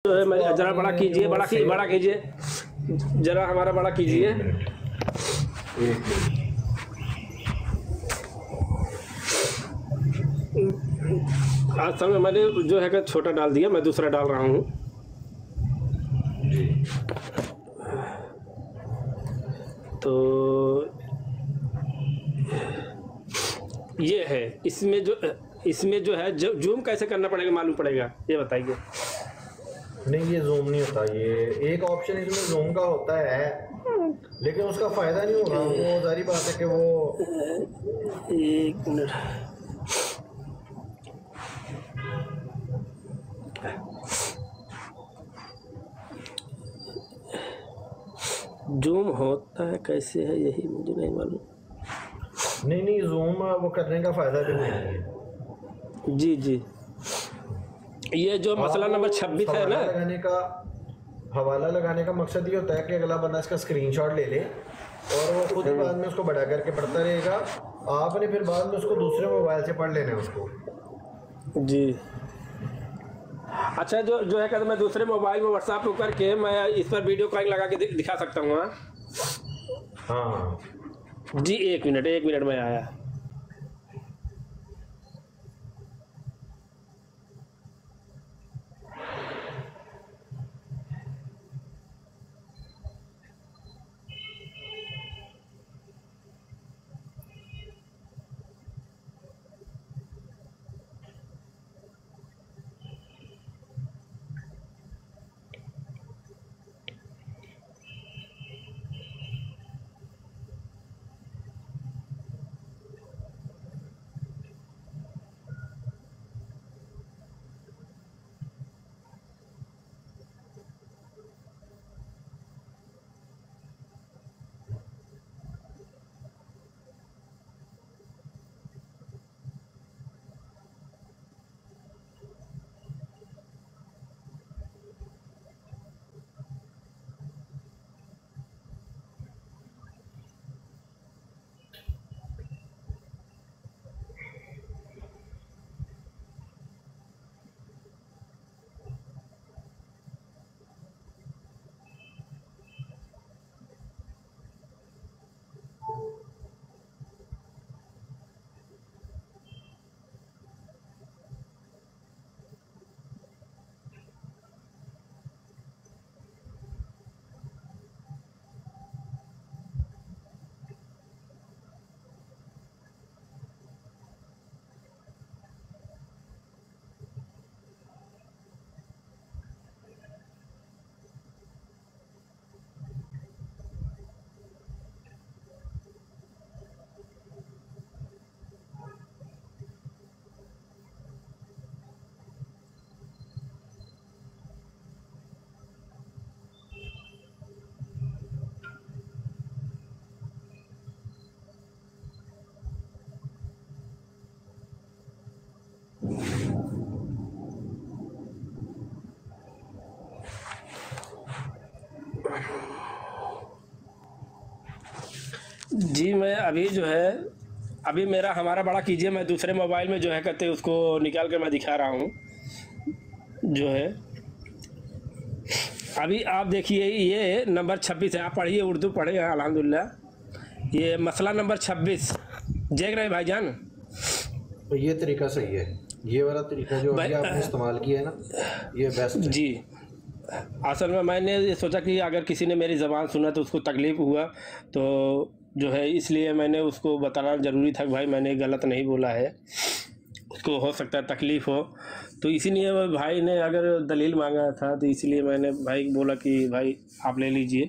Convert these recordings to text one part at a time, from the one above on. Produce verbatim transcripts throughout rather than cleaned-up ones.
जो है मैं जरा बड़ा कीजिए, बड़ा की बड़ा कीजिए, जरा हमारा बड़ा कीजिए। आज समय मैंने जो है कि छोटा डाल दिया, मैं दूसरा डाल रहा हूँ। तो ये है, इसमें जो इसमें जो है जो जूम कैसे करना पड़ेगा मालूम पड़ेगा, ये बताइए। नहीं, ये जूम नहीं होता। ये एक ऑप्शन इसमें जूम का होता है, लेकिन उसका फायदा नहीं होगा। वो जारी बात है कि वो एक मिनट, जूम होता है कैसे है यही मुझे नहीं मालूम। नहीं नहीं जूम वो करने का फायदा भी नहीं है। जी जी, ये जो मसला नंबर छब्बीस है ना, लगाने का हवाला लगाने का मकसद ये होता है कि अगला बंदा इसका स्क्रीनशॉट ले ले और वो खुद ही बाद में उसको बढ़ा करके पढ़ता रहेगा। आपने फिर बाद में उसको दूसरे मोबाइल से पढ़ लेना है उसको। जी अच्छा, जो जो है कि मैं दूसरे मोबाइल में व्हाट्सएप को करके मैं इस पर वीडियो कॉल लगा के दिखा सकता हूँ। हाँ हाँ जी, एक मिनट एक मिनट में आया। जी मैं अभी जो है अभी मेरा हमारा बड़ा कीजिए, मैं दूसरे मोबाइल में जो है कहते उसको निकाल कर मैं दिखा रहा हूँ। जो है अभी आप देखिए, ये नंबर छब्बीस है, आप पढ़िए, उर्दू पढ़े हैं अल्हम्दुलिल्लाह। ये मसला नंबर छब्बीस देख रहे हैं भाईजान। तो ये तरीका सही है, ये वाला तरीका जो अभी आपने इस्तेमाल किया है ना, ये बेस्ट है। जी असल में मैंने ये सोचा कि अगर किसी ने मेरी ज़बान सुना तो उसको तकलीफ़ हुआ, तो जो है इसलिए मैंने उसको बताना ज़रूरी था कि भाई मैंने गलत नहीं बोला है, उसको हो सकता है तकलीफ़ हो। तो इसीलिए भाई ने अगर दलील मांगा था तो इसलिए मैंने भाई बोला कि भाई आप ले लीजिए।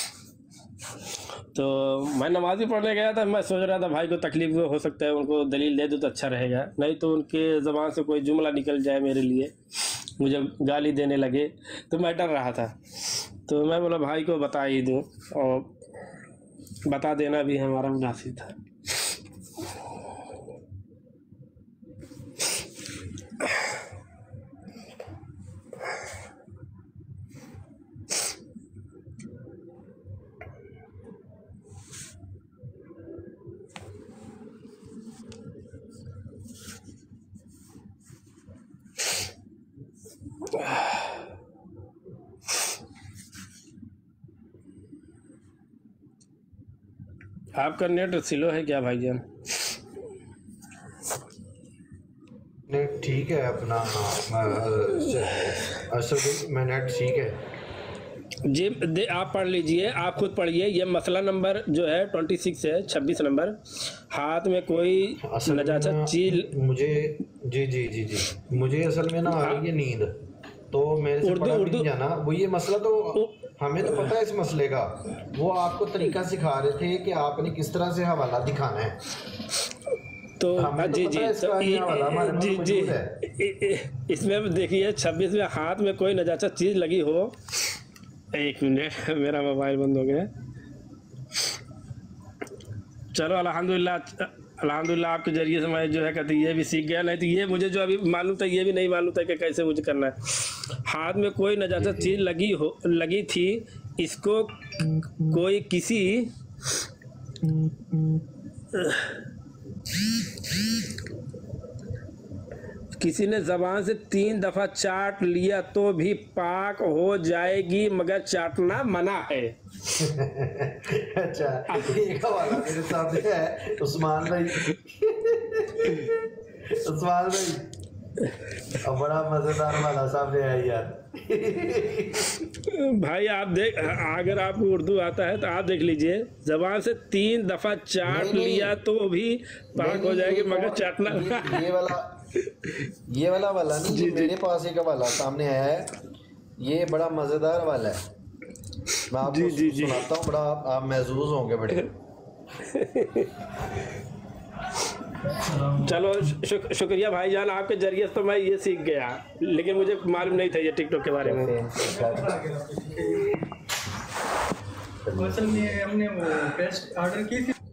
तो मैं नमाज़ी पढ़ने गया था, मैं सोच रहा था भाई को तकलीफ़ हो सकता है, उनको दलील दे दूँ तो अच्छा रहेगा, नहीं तो उनके ज़बान से कोई जुमला निकल जाए मेरे लिए, मुझे गाली देने लगे, तो मैं डर रहा था। तो मैं बोला भाई को बता ही दूँ, और बता देना भी हमारा मुनासिब था। आपका नेट स्लो है क्या भाईजान? नहीं ठीक है अपना असल में नेट ठीक है जी। दे आप पढ़ लीजिए, आप खुद पढ़िए। ये मसला नंबर जो है ट्वेंटी सिक्स है, छब्बीस नंबर। हाथ में कोई नजायज चीज। मुझे जी जी जी जी मुझे असल में ना आ रही है नींद, तो मेरे से उर्दू पढ़ा भी उर्दू नहीं जाना। वो ये मसला तो हमें तो पता है इस मसले का, वो आपको तरीका सिखा रहे थे कि आपने किस तरह से हवाला दिखाना है। तो हमें जी तो पता जी है इसका ये हवाला हमारे पास जी जी मौजूद है। इसमें देखिए छब्बीस में हाथ में कोई नजायज चीज लगी हो। एक मिनट, मेरा मोबाइल बंद हो गया। चलो अल्हम्दुलिल्लाह, अल्हम्दुलिल्लाह आपके जरिए से मैं जो है कहते ये भी सीख गया। नहीं तो ये मुझे जो अभी मालूम था ये भी नहीं मालूम था कि कैसे मुझे करना है। हाथ में कोई नजायज चीज लगी हो लगी थी, इसको कोई किसी किसी ने जबान से तीन दफा चाट लिया तो भी पाक हो जाएगी, मगर चाटना मना है। अच्छा, एक हवाला मेरे सामने है उस्मान भाई। उस्मान भाई अब बड़ा मजेदार वाला सामने है यार। भाई आप देख, अगर आपको उर्दू आता है तो आप देख लीजिए। जबान से तीन दफा चाट नहीं, नहीं, लिया तो भी पाक हो जाएगी, मगर चाटना ये, ये वाला ये वाला वाला नहीं, ये मेरे पास एक वाला सामने आया है, ये बड़ा मजेदार वाला है। मैं आपको जी, जी, जी। सुनाता हूँ, बड़ा आप महसूस होंगे बड़े। चलो शुक, शुक्रिया भाईजान, आपके जरिए से तो मैं ये सीख गया, लेकिन मुझे मालूम नहीं था ये टिकटॉक के बारे में। असल में हमने वो पेस्ट ऑर्डर की थी।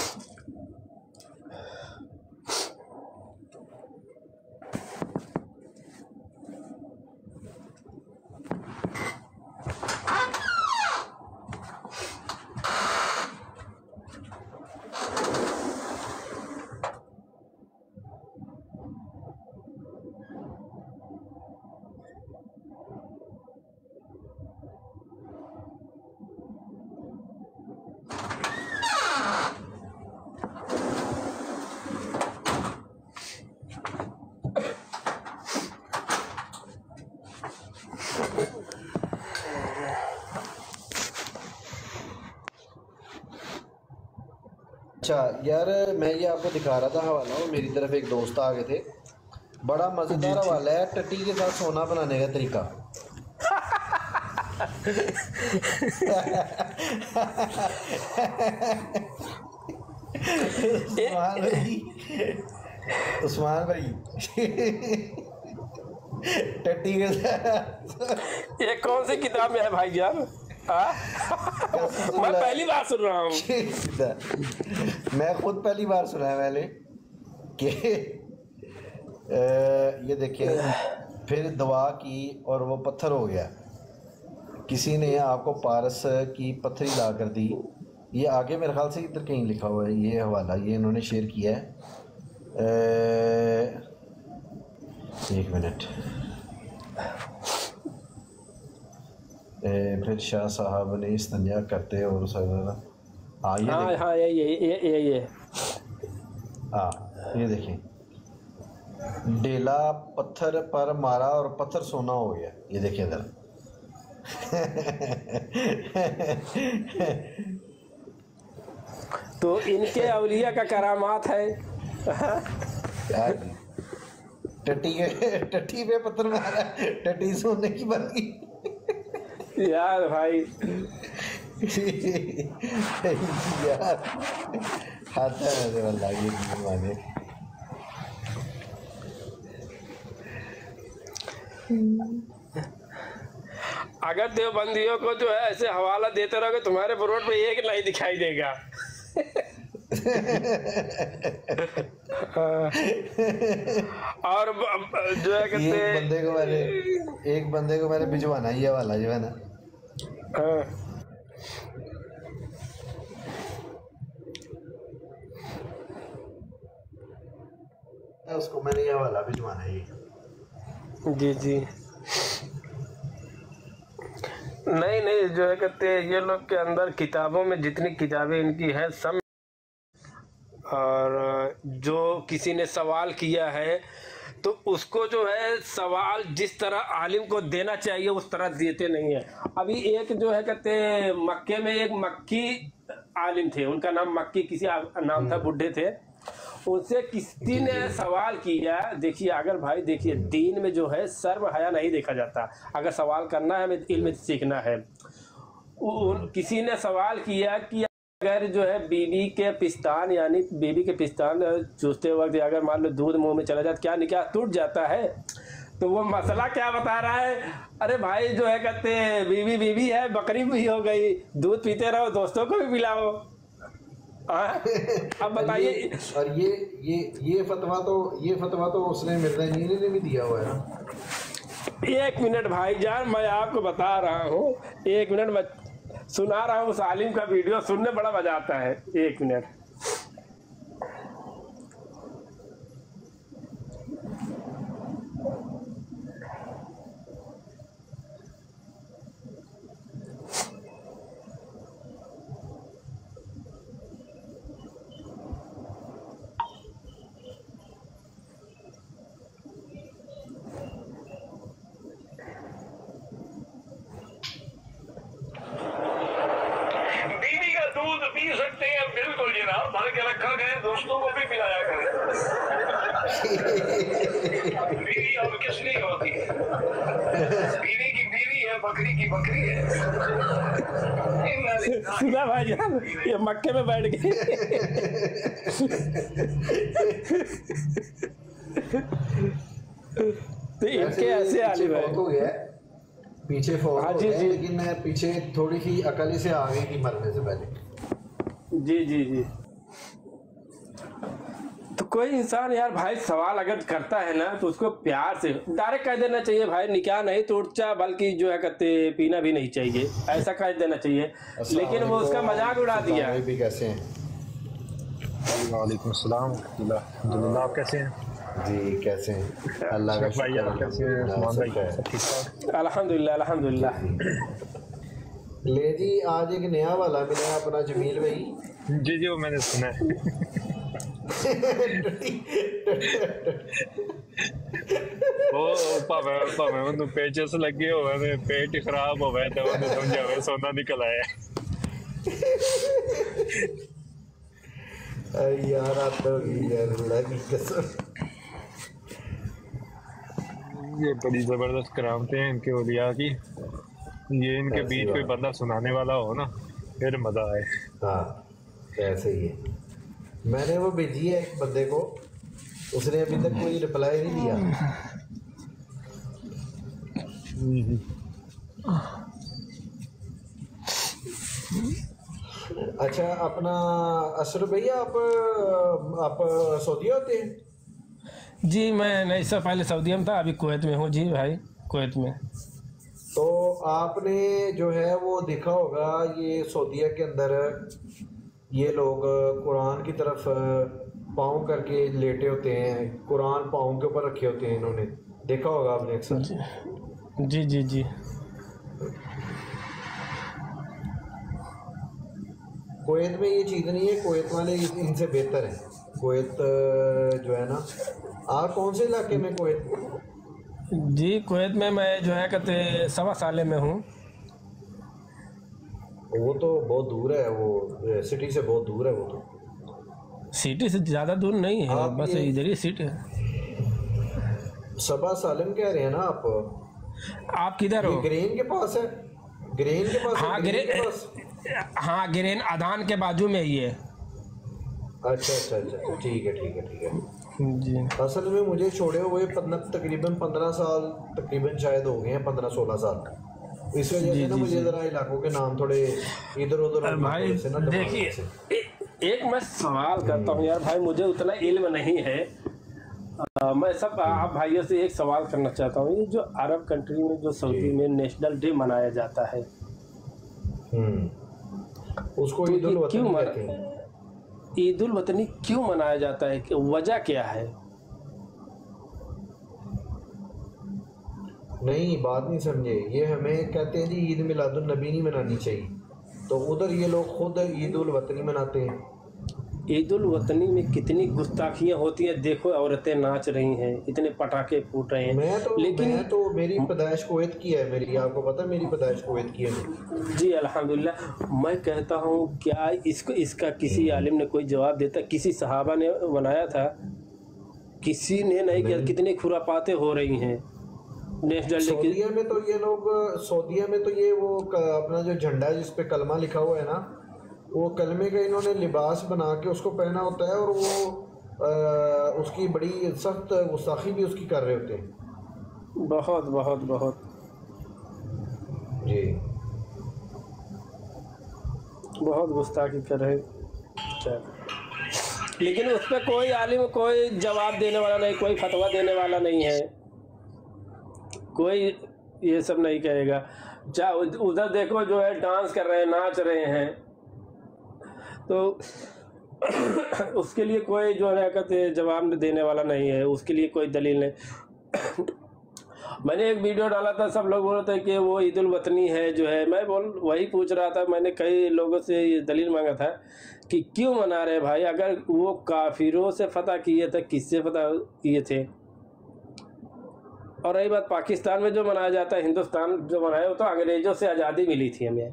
अच्छा यार, मैं ये आपको दिखा रहा था हवाला, और मेरी तरफ एक दोस्त आ गए थे। बड़ा मजेदार हवाला है, टट्टी के साथ सोना बनाने का तरीका। उस्मान भाई, उस्मान भाई टट्टी के साथ ये कौन सी किताब में है भाईजान? मैं पहली बार सुन रहा हूँ। मैं खुद पहली बार सुना है मैंने कि ये देखिए, फिर दवा की और वो पत्थर हो गया। किसी ने आपको पारस की पत्थरी ला कर दी। ये आगे मेरे ख्याल से इधर कहीं लिखा हुआ है ये हवाला, ये इन्होंने शेयर किया है। ए, एक मिनट। ए, फिर शाह साहब ने इस्तंजा करते और हाँ ये हाँ हाँ ये ये ये ये ये हाँ ये देखिए, डेला पत्थर पर मारा और पत्थर सोना हो गया। ये देखिए इधर। तो इनके अवलिया का करामात है। टट्टी के टट्टी पे पत्थर मारा, टट्टी सोने की बन गई। यार भाई यार खाता है वाला ये माने। अगर देवबंदियों को जो है ऐसे हवाला देते रहोगे, तुम्हारे रोड पे एक नहीं दिखाई देगा। और जो है कहते एक बंदे को मैंने एक बंदे को मैंने भिजवाना ये वाला जो है ना, उसको मैंने ये वाला भिजवाना है। जी जी नहीं नहीं जो है कहते ये लोग के अंदर किताबों में जितनी किताबें इनकी है सब और जो किसी ने सवाल किया है तो उसको जो है सवाल जिस तरह आलिम को देना चाहिए उस तरह देते नहीं है। अभी एक जो है कहते मक्के में एक मक्की आलिम थे, उनका नाम मक्की किसी नाम था, बुढ़े थे। उनसे किसी ने सवाल किया, देखिए अगर भाई देखिए दीन में जो है शर्म हया नहीं देखा जाता। अगर सवाल करना है हमें इल्म सीखना है। उन किसी ने सवाल किया कि अगर जो है बीवी के पिस्तान यानी बीवी के पिस्तान चूसते वक्त अगर मान लो दूध मुंह में चला जाता क्या निकाह टूट जाता है? तो वो मसला क्या बता रहा है, अरे भाई जो है कहते बीवी बीवी है, बकरी भी हो गई, दूध पीते रहो, दोस्तों को भी पिलाओ। अब बताइए। और ये ये ये फतवा तो ये फतवा तो उसने मिर्जा इंजीनियर ने भी दिया हुआ है ना। एक मिनट भाईजान मैं आपको बता रहा हूँ, एक मिनट मैं सुना रहा हूँ उस आलिम का वीडियो, सुनने बड़ा मजा आता है। एक मिनट। भर के रखा गया, दोस्तों को भी पिलाया करें। बीवी अब किस लिए होती है? बीवी की बीवी है, बकरी की बकरी है। सुना भाई जान, ये मक्के में बैठ गए। तो इनके ऐसे आलिम है हो गया पीछे फोन हाँ हो जी गया, जी लेकिन मैं पीछे थोड़ी सी अकल से आ गई थी मरने से पहले। जी जी जी। तो कोई इंसान यार भाई सवाल अगर करता है ना तो उसको प्यार से डायरेक्ट कह देना चाहिए, भाई निकाह नहीं टूटता, बल्कि जो है कहते पीना भी नहीं चाहिए, ऐसा कह देना चाहिए। लेकिन वो उसका मजाक उड़ा दिया। भी कैसे हैं? वालेकुम सलाम। अल्हम्दुलिल्लाह, आप कैसे हैं? जी कैसे हैं? अल्लाह का भाई आप कैसे हैं? उस्मान भाई सब ठीक ठाक? अल्हम्दुलिल्लाह अल्हम्दुलिल्लाह। ले जी आज एक नया वाला मिला अपना जमील भाई। जी जी वो मैंने सुना है। ਉਹ ਭਾਵੇਂ ਭਾਵੇਂ ਉਹਨੂੰ ਪੇਚਸ ਲੱਗੇ ਹੋਵੇ ਤੇ ਪੇਟ ਹੀ ਖਰਾਬ ਹੋਵੇ ਤੇ ਉਹਨੂੰ ਸਮਝਾਵੇ ਸੋਨਾ ਨਿਕਲ ਆਇਆ। यार आप तो अल्लाह की कसम, ये बड़ी जबरदस्त करामतें हैं इनके औलिया की। ये इनके बीच कोई बंदा सुनाने वाला हो ना फिर मजा आए। हाँ ऐसे ही है। मैंने वो भेजी है एक बंदे को, उसने अभी तक कोई रिप्लाई नहीं दिया। अच्छा अपना असर भैया आप आप सऊदी होते हैं? जी मैं नहीं इससे पहले सऊदी में था, अभी कुवैत में हूँ। जी भाई कुवैत में। तो आपने जो है वो देखा होगा ये सऊदीया के अंदर ये लोग कुरान की तरफ पाँव करके लेटे होते हैं, कुरान पाँव के ऊपर रखे होते हैं, इन्होंने देखा होगा आपने अक्सर। जी जी जी। कुवैत में ये चीज़ नहीं है, कुवैत वाले इनसे बेहतर है। कुवैत जो है ना, आप कौन से इलाके में कुवैत? जी कुवैत में मैं जो है कहते सवा साले में हूँ। वो तो बहुत दूर है, वो सिटी से बहुत दूर है। वो तो सिटी से ज़्यादा दूर नहीं है, बस इधर ही सिटी है। सबा सालिम कह रहे हैं ना आप? आप किधर हो? ग्रेन के पास है, ग्रेन के पास। हाँ ग्रेन, हाँ ग्रेन आदान के बाजू में ही है। अच्छा अच्छा अच्छा ठीक है ठीक है ठीक है जी। असल में मुझे छोड़े हुए तकरीबन पंद्रह साल तकरीबन शायद हो गए हैं, पंद्रह सोलह साल। इस वजह से ना मुझे ज़रा इलाकों के नाम थोड़े इधर उधर भाई देखिए एक मैं सवाल करता हूँ यार भाई, मुझे उतना इल्म नहीं है। आ, मैं सब आप भाइयों से एक सवाल करना चाहता हूँ। ये जो अरब कंट्री में जो सऊदी में नेशनल डे मनाया जाता है, उसको ईद उल वतनी कहते हैं। ईद उल वतनी क्यों मनाया जाता है, वजह क्या है? नहीं बात नहीं समझे, ये हमें कहते हैं जी ईद मिलादुन नबी नहीं मनानी चाहिए, तो उधर ये लोग खुद ईद उल वतनी मनाते हैं। ईद उल वतनी में कितनी गुस्ताखियाँ होती हैं। देखो औरतें नाच रही हैं, इतने पटाखे फूट रहे हैं, मैं तो लेकिन मैं तो मेरी पैदाइश कुवैत की है, मेरी आपको पता है मेरी पैदाइश कुवैत की है मेरी। जी अल्हम्दुलिल्लाह। मैं कहता हूँ क्या इसको इसका किसी आलिम ने कोई जवाब देता? किसी सहाबा ने बनाया था? किसी ने नहीं किया। कितनी खुरापातें हो रही हैं नेशनल डे की। सऊदीया में तो ये लोग सऊदीया में तो ये वो क- अपना जो झंडा है जिस पे कलमा लिखा हुआ है ना, वो कलमे का इन्होंने लिबास बना के उसको पहना होता है, और वो आ, उसकी बड़ी सख्त गुस्ताखी भी उसकी कर रहे होते हैं। बहुत बहुत बहुत जी बहुत गुस्ताखी कर रहे हैं। लेकिन उस पर कोई आलिम कोई जवाब देने वाला नहीं, कोई फतवा देने वाला नहीं है, कोई ये सब नहीं कहेगा। चाहे उधर देखो जो है डांस कर रहे हैं, नाच रहे हैं, तो उसके लिए कोई जो है कहते जवाब देने वाला नहीं है, उसके लिए कोई दलील नहीं। मैंने एक वीडियो डाला था, सब लोग बोल रहे थे कि वो ईद उल वतनी है जो है। मैं बोल वही पूछ रहा था, मैंने कई लोगों से ये दलील मांगा था कि क्यों मना रहे भाई? अगर वो काफिरों से फतह किए थे, किससे फतह किए थे? और रही बात पाकिस्तान में जो मनाया जाता है, हिंदुस्तान जो मनाया, वो तो अंग्रेज़ों से आज़ादी मिली थी हमें।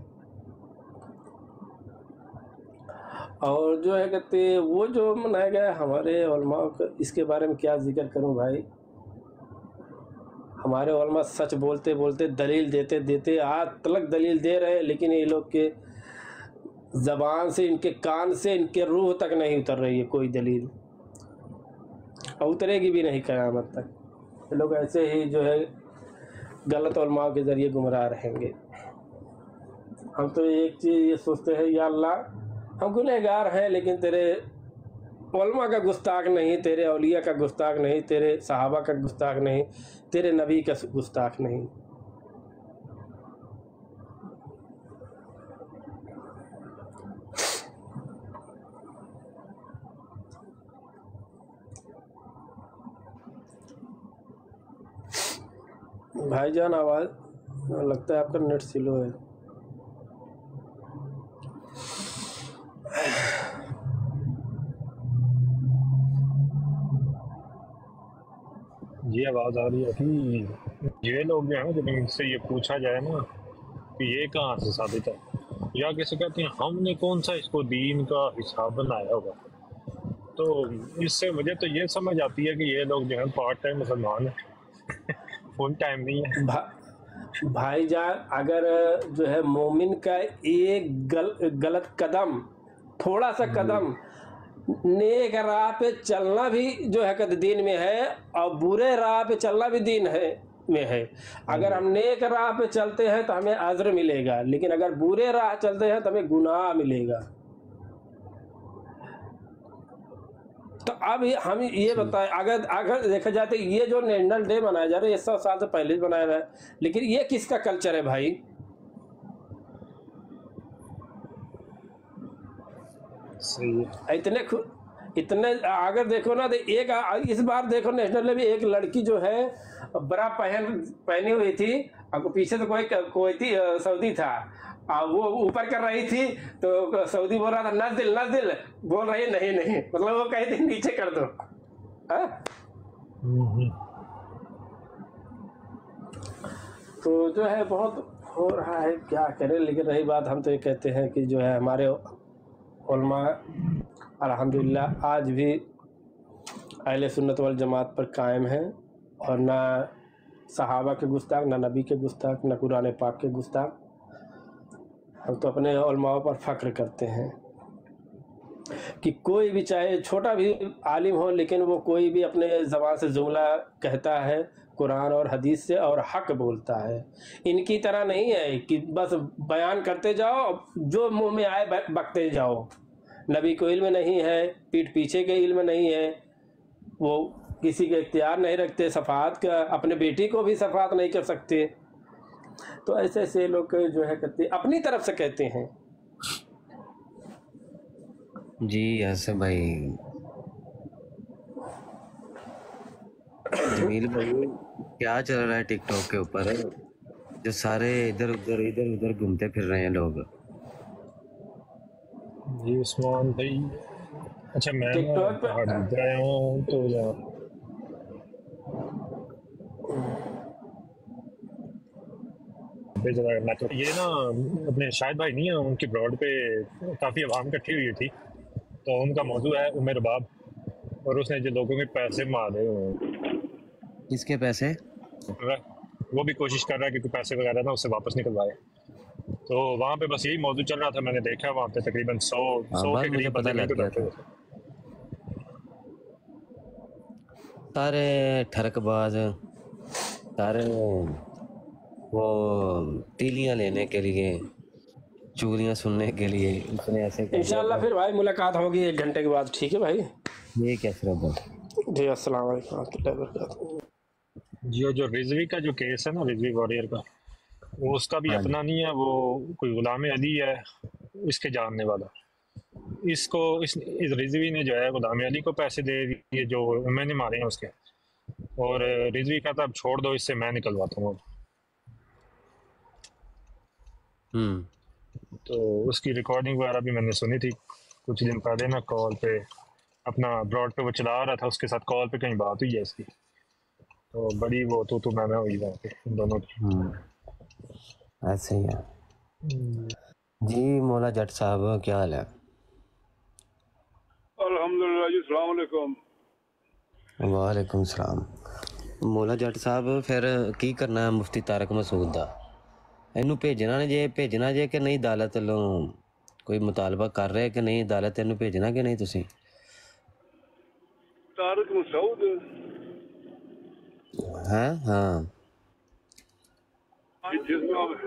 और जो है कहते वो जो मनाया गया हमारे उलमा का, इसके बारे में क्या जिक्र करूं भाई। हमारे उलमा सच बोलते बोलते दलील देते देते आज तक दलील दे रहे हैं, लेकिन ये लोग के ज़बान से, इनके कान से, इनके रूह तक नहीं उतर रही है कोई दलील, और उतरेगी भी नहीं क़यामत तक। ये लोग ऐसे ही जो है गलत उलमा के ज़रिए गुमराह रहेंगे। हम तो एक चीज़ ये सोचते हैं, या अल्लाह हम गुनहगार हैं, लेकिन तेरे उलमा का गुस्ताख नहीं, तेरे औलिया का गुस्ताख नहीं, तेरे सहाबा का गुस्ताख नहीं, तेरे नबी का गुस्ताख नहीं। भाईजान आवाज़ लगता है आपका नेट स्लो है। ये आवाज़ आ रही है कि ये लोग जो है ना, जब इनसे ये पूछा जाए ना कि ये कहाँ से साबित है, या किसी कहते हैं हमने कौन सा इसको दीन का हिसाब बनाया होगा, तो इससे मुझे तो ये समझ आती है कि ये लोग जो है पार्ट टाइम मुसलमान है, फुल टाइम नहीं है। भा, भाईजान अगर जो है मोमिन का एक गल, गलत कदम, थोड़ा सा कदम नेक राह पे चलना भी जो है कद दीन में है, और बुरे राह पे चलना भी दीन है में है। अगर हम नेक राह पे चलते हैं तो हमें अज्र मिलेगा, लेकिन अगर बुरे राह चलते हैं तो हमें गुनाह मिलेगा। तो अब हम ये बताएं, अगर अगर देखा जाए तो ये जो नेशनल डे मनाया जा रहा है, ये सौ साल से पहले बनाया रहा है, लेकिन ये किसका कल्चर है भाई? सही है। इतने इतने अगर देखो ना तो एक इस बार देखो नेशनल डे भी एक लड़की जो है बरा पहन पहनी हुई थी, और पीछे तो कोई कोई थी सऊदी था, और वो ऊपर कर रही थी, तो सऊदी बोल रहा था नज़दिल नज़दिल, बोल रही नहीं नहीं, मतलब वो कही थी नीचे कर दो। हाँ? तो जो है बहुत हो रहा है, क्या करें। लेकिन रही बात, हम तो ये कहते हैं कि जो है हमारे उलमा अल्हम्दुलिल्लाह आज भी अहले सुन्नत वल जमात पर कायम हैं, और ना सहाबा के गुस्ताख, ना नबी के गुस्ताख, ना कुरान पाक के गुस्ताख। हम तो अपने उलमाओं पर फ़ख्र करते हैं कि कोई भी चाहे छोटा भी आलिम हो, लेकिन वो कोई भी अपने ज़बान से जुमला कहता है कुरान और हदीस से, और हक बोलता है। इनकी तरह नहीं है कि बस बयान करते जाओ, जो मुंह में आए बकते जाओ। नबी को इल्म नहीं है, पीठ पीछे के इल्म नहीं है, वो किसी के इख्तियार नहीं रखते, सफ़ात का अपने बेटी को भी सफ़ात नहीं कर सकते। तो ऐसे ऐसे लोग जो है कहते अपनी तरफ से कहते हैं। जी ऐसे भाई, जमील भाई क्या चल रहा है टिकटॉक के ऊपर, जो सारे इधर उधर इधर उधर घूमते फिर रहे हैं लोग। जी उस्मान भाई, अच्छा मैं ना टिकटॉक पे पहाड़ पे आया हूँ तो यहाँ पे जरा मैं तो ये ना अपने शाहिद भाई नहीं है उनकी ब्रॉड पे काफ़ी आवाम इकट्ठी हुई थी तो उनका मौजू है उमर बाब और उसने जो लोगों के पैसे मारे हुए हैं किसके पैसे? वो भी कोशिश कर रहा है कि पैसे वगैरह ना उससे वापस निकलवाए तो वहाँ पे बस यही मौजू चल रहा था मैंने देखा वहाँ पे तकरीबन सौ हाँ सौ बस के मुझे करीब पता बंदे लग मिलकर गया बैठे था। हुए थे सारे ठरकबाज, सारे वो तीलियां लेने के लिए, चुगलियां सुनने के लिए इसने ऐसे कर दिया इंशाल्लाह था। फिर भाई मुलाकात होगी एक घंटे के बाद, ठीक है भाई। ये क्या सिर्फ भाई? जी अस्सलाम वालेकुम रहमतुल्लाहि व बरकातहू। जो जो रिजवी का जो केस है ना रिजवी वॉरियर का वो उसका भी हाँ जी। अपना नहीं है वो कोई गुलाम अली है इसके जानने वाला इसको इस, इस रिजवी ने जो है गुलाम अली को पैसे दे दिए जो मैंने मारे हैं उसके और रिजवी कहता अब छोड़ दो इससे मैं निकलवाता हूँ हम्म तो उसकी रिकॉर्डिंग वगैरह भी मैंने सुनी थी कुछ दिन पहले ना कॉल पे अपना ब्रॉड पे वो चला रहा था उसके साथ कॉल पे कहीं बात हुई है इसकी तो बड़ी वो तो तो मैं मैं हुई वहाँ पे इन दोनों की हम्म ऐसे ही है जी। मौला जट साहब क्या हाल है? अल्हम्दुलिल्लाह जी, अस्सलाम वालेकुम। वालेकुम सलाम। मौला जट साहब फिर की करना है मुफ्ती तारक मसूद दा? ਇਹਨੂੰ ਭੇਜਣਾ ਨੇ ਜੇ ਭੇਜਣਾ ਜੇ ਕਿ ਨਹੀਂ ਅਦਾਲਤ ਵੱਲੋਂ ਕੋਈ ਮੁਤਾਲਬਾ ਕਰ ਰਿਹਾ ਕਿ ਨਹੀਂ ਅਦਾਲਤ ਇਹਨੂੰ ਭੇਜਣਾ ਕਿ ਨਹੀਂ ਤੁਸੀਂ? तारक मसूद हैं? हाँ जिसमें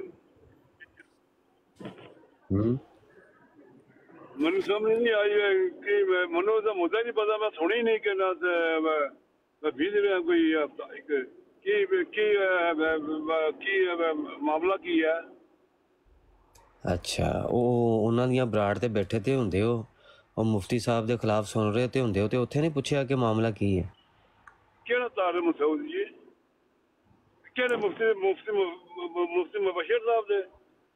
हम्म ਮੈਨੂੰ ਸਮਝ ਨਹੀਂ ਆਈ ਹੈ ਕਿ ਮੈਂ- ਮੈਨੂੰ ਤਾਂ ਮੁੱਦਾ ਨਹੀਂ ਪਤਾ ਮੈਂ ਸੁਣੀ ਨਹੀਂ ਕਿ ਨਾ ਤੇ ਮੈਂ ਮੈਂ ਵੀ ਰਿਹਾ ਕੋਈ ਇੱਕ ਕੀ ਕੀ ਅਹ, ਕੀ ਅਹ, ਮਾਮਲਾ ਕੀ ਹੈ ਅੱਛਾ ਉਹ ਉਹਨਾਂ ਦੀਆਂ ਬਰਾੜ ਤੇ ਬੈਠੇ ਤੇ ਹੁੰਦੇ ਹੋ ਉਹ ਮੁਫਤੀ ਸਾਹਿਬ ਦੇ ਖਿਲਾਫ ਸੁਣ ਰਹੇ ਤੇ ਹੁੰਦੇ ਹੋ ਤੇ ਉੱਥੇ ਨਹੀਂ ਪੁੱਛਿਆ ਕਿ ਮਾਮਲਾ ਕੀ ਹੈ? ਕਿਹੜਾ ਤਾਰਕ ਮਸੂਦ ਜੀ ਕਿਹੜੇ ਮੁਫਤੀ ਮੁਫਤੀ ਮੁਫਤੀ ਮੁਬਸ਼ਰ ਸਾਹਿਬ ਦੇ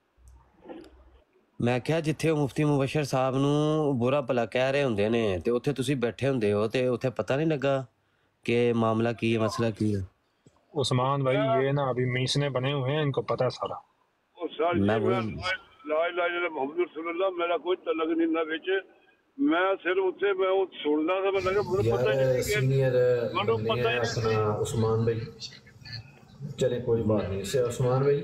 ਮੈਂ ਕਿਹਾ ਜਿੱਥੇ ਉਹ ਮੁਫਤੀ ਮੁਬਸ਼ਰ ਸਾਹਿਬ ਨੂੰ ਬੁਰਾ ਭਲਾ ਕਹਿ ਰਹੇ ਹੁੰਦੇ ਨੇ ਤੇ ਉੱਥੇ ਤੁਸੀਂ ਬੈਠੇ ਹੁੰਦੇ ਹੋ ਤੇ ਉੱਥੇ ਪਤਾ ਨਹੀਂ ਲੱਗਾ ਕਿ ਮਾਮਲਾ ਕੀ ਹੈ ਮਸਲਾ ਕੀ ਹੈ? उस्मान भाई ये ना अभी मीसने बने हुए हैं इनको पता है सारा ਉਹ ਸਰ ਜੀ ਮੈਂ ਮੈਂ ਵਹੀ- ਲਾ ਇਲਾਹਾ ਇਲlallah ਮੁਹੰਮਦ ਰਸੂਲullah ਮੇਰਾ ਕੋਈ ਤਲਕ ਨਹੀਂ ਨਾ ਵਿੱਚ ਮੈਂ ਸਿਰਫ ਉੱਥੇ ਮੈਂ ਉਹ ਸੁਣਦਾ ਸੀ ਮੈਂ ਲੱਗਾ ਮੈਨੂੰ ਪਤਾ यार नहीं कि सीनियर मनु बंदे पता हैं ही नहीं अपना उस्मान भाई चले कोई बात नहीं इससे उस्मान भाई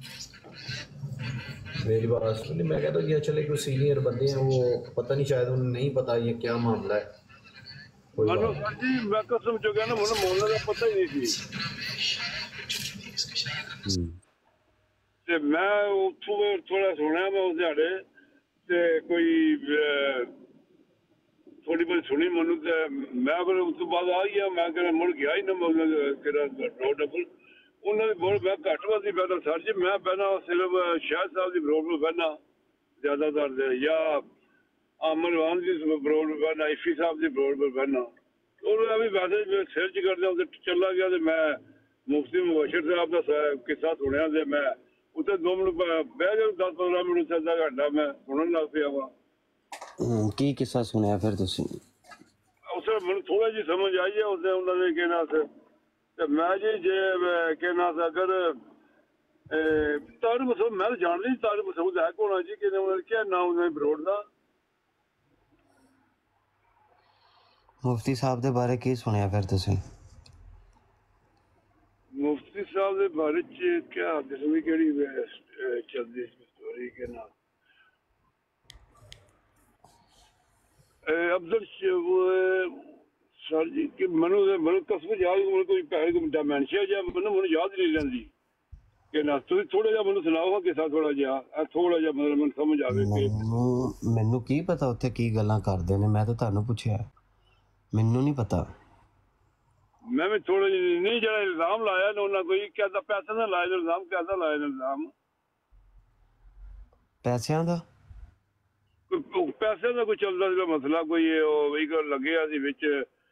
मेरी बात सुनिए मैं कहता हूँ ये चले कोई सीनियर बंदे हैं वो पता नहीं शायद उन्हें नहीं पता ये क्या मामला है कोई बात ਮੈਨੂੰ नहीं। ਸਰ ਜੀ ਮੈਂ ਕਸਮ ਚੁੱਕਿਆ ਨਾ ਮੈਨੂੰ ਮੌਲਾ ਦਾ ਪਤਾ ਹੀ ਨਹੀਂ ਸੀ ਹੂੰ ਤੇ ਮੈਂ ਉੱਥੋਂ ਥੋੜਾ ਸੁਣਿਆ ਮੈਂ ਉਸ ਦਿਹਾੜੇ ਤੇ ਕੋਈ ਥੋੜੀ ਬਹੁਤ ਸੁਣੀ ਮੈਨੂੰ ਤੇ ਮੈਂ ਫਿਰ ਉਸ ਤੋਂ ਬਾਅਦ ਆ ਗਿਆ ਮੈਂ ਕਿਹਾ ਮੁੜ ਗਿਆ ਹੀ ਨਾ ਮੈਂ ਕਿਹੜਾ ਰੋਡ ਡਬਲ ਉਹਨਾਂ ਦੇ ਬਹੁਤ ਮੈਂ ਘੱਟ ਵਾਦੀ ਬੈਠਾ ਸਰ ਜੀ ਮੈਂ ਪਹਿਲਾਂ ਸਿਰਫ ਸ਼ਾਹਿਦ ਸਾਹਿਬ ਦੀ ਬਰੋਡ ਨੂੰ ਬਹਿਣਾ ਜ਼ਿਆਦਾਤਰ ਦੇ ਜਾਂ ਅਮਰਵਾਨ ਦੀ ਬਰੋਡ ਨੂੰ ਬਹਿਣਾ ਇਫੀ ਸਾਹਿਬ ਦੀ ਬਰੋਡ ਨੂੰ ਬਹਿਣਾ ਉਹਨਾਂ ਵੀ ਵੈਸੇ ਸਿਰ ਚ ਕਰਦੇ ਉਹਦੇ ਚੱਲਾ ਗਿਆ ਤੇ ਮੈਂ ਮੁਫਤੀ ਮੁਬਸ਼ਰ ਸਾਹਿਬ ਦਾ ਕਿੱਸਾ ਸੁਣਿਆ ਤੇ ਮੈਂ ਉੱਥੇ ਦੋ ਮਿੰਟ ਬਹਿ ਗਿਆ ਦਸ ਪੰਦਰਾਂ ਮਿੰਟ ਉੱਥੇ ਅੱਧਾ ਘੰਟਾ ਮੈਂ ਸੁਣਨ ਲੱਗ ਪਿਆ ਵਾ ਹੂੰ, ਕੀ ਕਿੱਸਾ ਸੁਣਿਆ ਫਿਰ ਤੁਸੀਂ? ਉਸ ਵੇਲੇ ਮੈਨੂੰ ਥੋੜਾ ਜਿਹੀ ਸਮਝ ਆਈ ਹੈ ਉਸਦੇ ਉਹਨਾਂ ਦੇ ਕਹਿਣਾ ਸੀ ਤੇ ਮੈਂ ਜੀ ਜੇ ਕਹਿਣਾ ਸੀ ਅਗਰ ਤਾਰਕ ਮਸੂਦ ਮੈਂ ਜਾਣਦੀ ਤਾਰਕ ਮਸੂਦ ਹੈ ਕੌਣ ਹੈ ਜੀ ਕਿ ਉਹਨਾਂ ਨੇ ਕਿਹਾ ਨਾਮ ਉਹਨਾਂ ਬਰੋਡ ਦਾ ਮੁਫਤੀ ਸਾਹਿਬ ਦੇ ਬਾਰੇ ਕੀ ਸੁਣਿਆ ਫਿਰ ਤੁਸੀਂ? ਮੁਫਤੀ ਸਾਹਿਬ ਦੇ ਬਾਰੇ ਚ ਕਿਆ ਜਿਸਮੀ ਕਿਹੜੀ ਚੱਲਦੀ ਸਟੋਰੀ ਕੇ ਨਾਲ ਅਬਦੁਲ ਸਰ ਜੀ ਕਿ ਮੈਨੂੰ ਮੈਨੂੰ ਕਸਮ ਯਾਦ ਮੈਨੂੰ ਕੋਈ ਪੈਸੇ ਕੋਈ ਡਾਇਮੈਂਸ਼ੀਆ ਜਾਂ ਮੈਨੂੰ ਮੈਨੂੰ ਯਾਦ ਨਹੀਂ ਰਹਿੰਦੀ ਕਿ ਨਾ ਤੁਸੀਂ ਥੋੜਾ ਜਿਹਾ ਮੈਨੂੰ ਸੁਣਾਓ ਕਿਸਾ ਥੋੜਾ ਜਿਹਾ ਥੋੜਾ ਜਿਹਾ ਮਤਲਬ ਮੈਨੂੰ ਸਮਝ ਆਵੇ ਕਿ ਮੈਨੂੰ ਮੈਨੂੰ ਕੀ ਪਤਾ ਉੱਥੇ ਕੀ ਗੱਲਾਂ ਕਰਦੇ ਨੇ ਮੈਂ ਤਾਂ ਤੁਹਾਨੂੰ ਪੁੱਛਿਆ ਮੈਨੂੰ ਨਹੀਂ ਪਤਾ। ਮੈਂ ਵੀ ਥੋੜਾ ਜਿਹਾ ਨਹੀਂ ਜਿਹੜਾ ਇਲਜ਼ਾਮ ਲਾਇਆ ਨਾ ਉਹਨਾਂ ਕੋਈ ਕਹਿੰਦਾ ਪੈਸੇ ਦਾ ਲਾਇਆ ਇਲਜ਼ਾਮ ਕਹਿੰਦਾ ਲਾਇਆ ਇਲਜ਼ਾਮ ਪੈਸਿਆਂ ਦਾ ਕੋਈ ਪੈਸੇ ਦਾ ਕੋਈ ਚੱਲਦਾ ਸੀਗਾ ਮਸਲਾ ਕੋਈ ਉਹ ਵਹੀਕਲ ਲੱਗਿਆ ਸੀ ਵਿੱਚ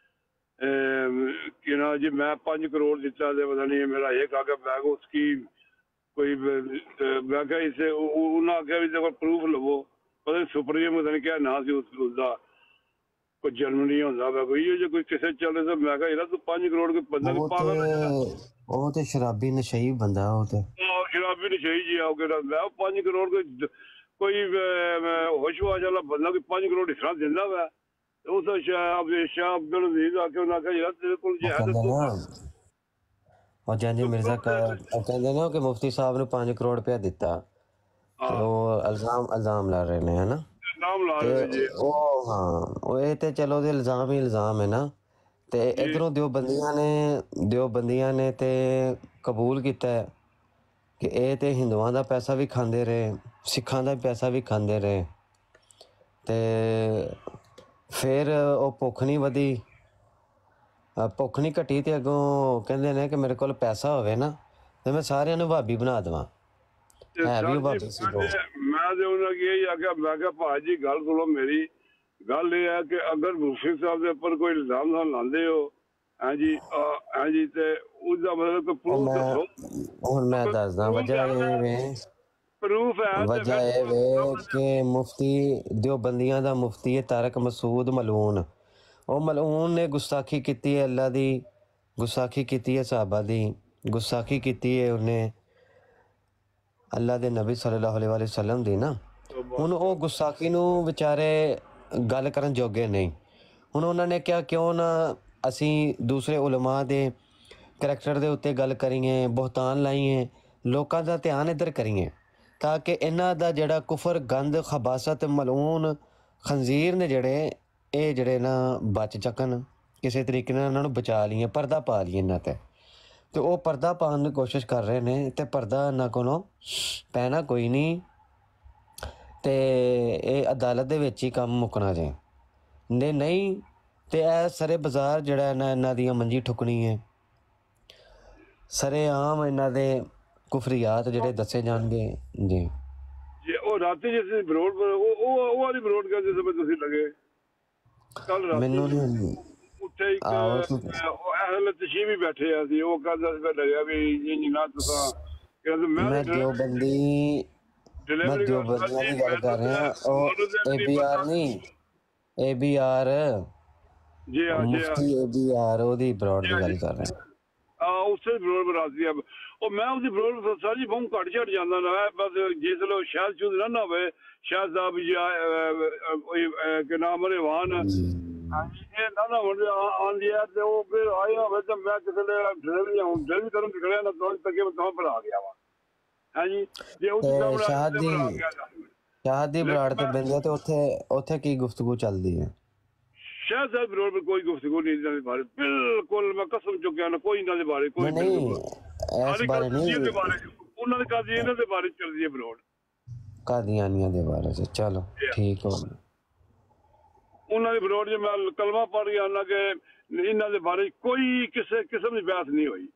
ਕਿ ਨਾ ਜੀ ਮੈਂ ਪੰਜ ਕਰੋੜ ਦਿੱਤਾ ਤੇ ਪਤਾ ਨਹੀਂ ਮੇਰਾ ਇਹ ਕਾਗਜ਼ ਬੈਗ ਉਸकी ਕੋਈ ਮੈਂ ਕਿਹਾ ਇਸੇ ਉਹਨਾਂ ਆਖਿਆ ਵੀ ਦੇਖੋ ਪ੍ਰੂਫ ਲਵੋ ਪਤਾ ਨਹੀਂ ਸੁਪਰੀਮ ਪਤਾ ਨਹੀਂ ਕਿਆ ਨਾਂ ਸੀ ਉਸ ਦਾ ਕੋਈ ਜਨਮ ਨਹੀਂ ਹੁੰਦਾ ਵਾ ਕੋਈ ਜੇ ਕੋਈ ਕਿਸੇ ਚੱਲੇ ਤਾਂ ਮੈਂ ਕਿਹਾ ਯਾਰ ਤੂੰ ਪੰਜ ਕਰੋੜ ਕੋਈ ਬੰਦਾ ਉਹ ਪਾਗਲ ਹੈ ਤੇ ਉਹ ਤੇ ਸ਼ਰਾਬੀ ਨਸ਼ਈ ਬੰਦਾ ਉਹ ਤੇ ਆਹ ਸ਼ਰਾਬੀ ਨਹੀਂ ਸਹੀ ਜੀ ਆਓ ਕਿ ਮੈਂ ਪੰਜ ਕਰੋੜ ਕੋਈ ਕੋਈ ਹੋਸ਼ਵਾਜ ਵਾਲਾ ਬੰਦਾ ਕੋਈ ਪੰਜ ਕਰੋੜ ਹਿੱਸਾ ਦਿੰਦਾ ਵਾ ਉਹ ਤਾਂ ਸ਼ਾਹ ਸ਼ਾਹ ਅਬਦੁਲ ਅਜ਼ੀਜ਼ ਆ ਕੇ ਉਹਨਾਂ ਕਿਹਾ ਯਾਰ ਤੇਰੇ ਕੋਲ ਜੇ ਹੈ ਤਾਂ ਤੂੰ ਉਹ ਜਾਂਜੀ ਮਿਰਜ਼ਾ ਕਹਿੰਦੇ ਨਾ ਕਿ ਮੁਫਤੀ ਸਾਹਿਬ ਨੂੰ ਪੰਜ ਕਰੋੜ ਰੁਪਇਆ ਦਿੱਤਾ ਤੇ ਉਹ ਇਲਜ਼ਾਮ ਇਲਜ਼ਾਮ ਲਾ ਰਹੇ ਨੇ ਹਨਾ ਨਾਮ ਲਾ ਰਹੇ ਜੀ ਉਹ ਹਾਂ ਉਹ ਇਹ ਤੇ ਚਲੋ ਉਹਦੇ ਇਲਜ਼ਾਮ ਹੀ ਇਲਜ਼ਾਮ ਹੈ ਨਾ ਤੇ ਇਧਰੋਂ ਦਿਓ ਬੰਦੀਆਂ ਨੇ ਦਿਓ ਬੰਦੀਆਂ ਨੇ ਤੇ ਕਬੂਲ ਕੀਤਾ ਹੈ ਕਿ ਇਹ ਤੇ ਹਿੰਦੂਆਂ ਦਾ ਪੈਸਾ ਵੀ ਖਾਂਦੇ ਰਹੇ ਸਿੱਖਾਂ ਦਾ ਪੈਸਾ ਵੀ ਖਾਂਦੇ ਰਹੇ ਤੇ ਫਿਰ ਉਹ ਭੁੱਖ ਨਹੀਂ ਵਧੀ ਭੁੱਖ ਨਹੀਂ ਘਟੀ ਤੇ ਅੱਗੋਂ ਕਹਿੰਦੇ ਨੇ ਕਿ ਮੇਰੇ ਕੋਲ ਪੈਸਾ ਹੋਵੇ ਨਾ ਤੇ ਮੈਂ ਸਾਰਿਆਂ ਨੂੰ ਭਾਬੀ ਬਣਾ ਦੇਵਾਂ ਹੈ ਵੀ ਭਾਬੀ ਸੀ ਉਹ ਮੈਂ ਤੇ ਉਹਨਾਂ ਕੀ ਇਹ ਆਖਿਆ ਮੈਂ ਕਿਹਾ ਭਾਜੀ ਗੱਲ ਸੁਣੋ ਮੇਰੀ ਗੱਲ ਇਹ ਹੈ ਕਿ ਅਗਰ ਮੁਫਤੀ ਸਾਹਿਬ ਦੇ ਉੱਪਰ ਕੋਈ ਇਲਜ਼ਾਮ ਨਾਲ ਲਾਉਂਦੇ ਹੋ ਹਾਂਜੀ ਹਾਂਜੀ ਤੇ ਉਹਦਾ ਮਤਲਬ ਕੋਈ ਪ੍ਰੂਫ ਦੱਸੋ ਹੁਣ ਮੈਂ ਦੱਸਦਾ ਵਜ੍ਹਾ ਇਹ ਵੇ ਪ੍ਰੂਫ ਹੈ ਵਜ੍ਹਾ ਇਹ ਵੇ ਕਿ ਮੁਫਤੀ ਦਿਓਬੰਦੀਆਂ ਦਾ ਮੁਫਤੀ ਹੈ ਤਾਰਕ ਮਸੂਦ ਮਲੂਨ ਉਹ ਮਲੂਨ ਨੇ ਗੁਸਤਾਖੀ ਕੀਤੀ ਹੈ ਅੱਲਾ ਦੀ ਗੁਸਤਾਖੀ ਕੀਤੀ ਹੈ ਸਾਹਬਾ ਦੀ ਗੁਸਤਾਖੀ ਕੀਤੀ ਹੈ ਉਹਨੇ ਅੱਲਾ ਦੇ ਨਬੀ ਸੱਲੱਲਾਹੁ ਅਲੈਹਿ ਵਸੱਲਮ ਦੀ ਨਾ ਹੁਣ ਉਹ ਗੁਸਤਾਖੀ ਨੂੰ ਵਿਚਾਰੇ ਗੱਲ ਕਰਨ ਜੋਗੇ ਨਹੀਂ ਹੁਣ ਉਹਨਾਂ ਨੇ ਕਿਹਾ ਕਿਉਂ ਨਾ ਅਸੀਂ ਦੂਸਰੇ ਉਲਮਾ ਦੇ ਕਰੈਕਟਰ ਦੇ ਉੱਤੇ ਗੱਲ ਕਰੀਏ ਬਹੁਤਾਨ ਲਾਈਏ ਲੋਕਾਂ ਦਾ ਧਿਆਨ ਇੱਧਰ ਕਰੀਏ ਤਾਂ ਕਿ ਇਹਨਾਂ ਦਾ ਜਿਹੜਾ ਕੁਫਰ ਗੰਦ ਖਬਾਸਤ ਮਲੂਨ ਖੰਜ਼ੀਰ ਨੇ ਜਿਹੜੇ ਇਹ ਜਿਹੜੇ ਨਾ ਬਚ ਚੱਕਣ ਕਿਸੇ ਤਰੀਕੇ ਨਾਲ ਇਹਨਾਂ ਨੂੰ ਬਚਾ ਲਈਏ ਪਰਦਾ ਪਾ ਲਈਏ ਇਹਨਾਂ 'ਤੇ ਤੇ ਉਹ ਪਰਦਾ ਪਾਉਣ ਦੀ ਕੋਸ਼ਿਸ਼ ਕਰ ਰਹੇ ਨੇ ਤੇ ਪਰਦਾ ਇਹਨਾਂ ਕੋਲੋਂ ਪੈਣਾ ਕੋਈ ਨਹੀਂ ਤੇ ਇਹ ਅਦਾਲਤ ਦੇ ਵਿੱਚ ਹੀ ਕੰਮ ਮੁੱਕਣਾ ਜੇ ਨੇ ਨਹੀਂ ਤੇ ਇਹ ਸਾਰੇ ਬਾਜ਼ਾਰ ਜਿਹੜਾ ਨਾ ਇਹਨਾਂ ਦੀਆਂ ਮੰਜੀ ਠੁਕਣੀ ਹੈ ਸਾਰੇ ਆਮ ਇਹਨਾਂ ਦੇ ਕੁਫਰੀਆਤ ਜਿਹੜੇ ਦੱਸੇ ਜਾਣਗੇ ਜੀ ਜੀ ਉਹ ਰਾਤੀ ਜਿਸ ਬਰੋਡ ਉਹ ਉਹ ਵਾਲੀ ਬਰੋਡ ਕਰਦੇ ਸਮੇਂ ਤੁਸੀਂ ਲਗੇ ਕੱਲ ਰਾਤੀ ਮੈਨੂੰ ਨਹੀਂ ਉੱਥੇ ਇੱਕ ਅਹਲ ਤਸ਼ੀ ਵੀ ਬੈਠੇ ਆ ਸੀ ਉਹ ਕਹਿੰਦਾ ਸੀ ਲੱਗਿਆ ਵੀ ਇਹ ਨਾ ਤੁਸੀਂ ਕਹਿੰਦੇ ਮੈਂ ਦਿਓਬੰਦੀ ਮੈਂ ਦਿਓਬੰਦੀਆਂ ਦੀ ਗੱਲ ਕਰ ਰਿਹਾ ਉਹ ਏ ਬੀ ਆਰ ਨਹੀਂ ਏ ਬੀ ਆਰ ਜੀ ਆ ਜੀ ਮੁਫਤੀ ਏ ਬੀ ਆਰ ਉਹਦੀ ਬਰੋਡ ਦੀ ਗੱਲ ਕਰ ਰਿਹਾ ਆ ਉਸੇ ਬਰੋਡ ਬਰਾਜ਼ੀ ਆ ਉਹ ਮੈਂ ਉਹਦੀ ਬਰੋਡ ਸਾਰੀ ਬਹੁਤ ਘੱਟ ਝੜ ਜਾਂਦਾ ਨਾ ਬਸ ਜਿਸ ਲੋ ਸ਼ਾਇਦ ਚੁਦ ਨਾ ਨਾ ਹੋਵੇ ਸ਼ਾਇਦ ਸਾਹਿਬ ਜੀ ਕਿ ਨਾਮ ਰਵਾਨ ਹਾਂਜੀ ਇਹ ਨਾ ਨਾ ਹੁਣ ਆਉਂਦੀ ਹੈ ਤੇ ਉਹ ਫਿਰ ਆਇਆ ਹੋਵੇ ਤਾਂ ਮੈਂ ਕਿਸੇ ਨੇ ਡਰਾਈਵ ਹੁਣ ਡਰਾਈਵ ਕਰਨ ਨਿਕਲਿਆ ਨਾ ਤੋਂ ਤੱਕ ਮੈਂ ਤਾਂ ਬਣਾ ਗਿਆ ਵਾ ਹਾਂਜੀ ਜੇ ਉਹ ਸ਼ਾਹਦ ਦੀ ਸ਼ਾਹਦ ਦੀ ਬਰਾੜ ਤੇ ਬੰਦੇ ਤੇ ਉੱਥੇ ਉੱਥੇ ਕੀ ਗੁਫ਼ਤਗੂ ਚੱਲਦੀ ਹੈ ਸ਼ਾਇਦ ਸਾਹਿਬ ਬਰੋਡ में कोई गुफ्तगू नहीं इनके बारे बिल्कुल मैं कसम चुकिया ना कोई इन्होंने बारे कोई नहीं इस बारे नहीं उन्होंने कादियां इन्होंने बारे चल रही है बरोड कादियानियां दे बारे से चलो ठीक हो उन्होंने बरोड जो मैं कलमा पढ़ गया ना कि इन्होंने बारे कोई किसी किस्म की बहस नहीं हुई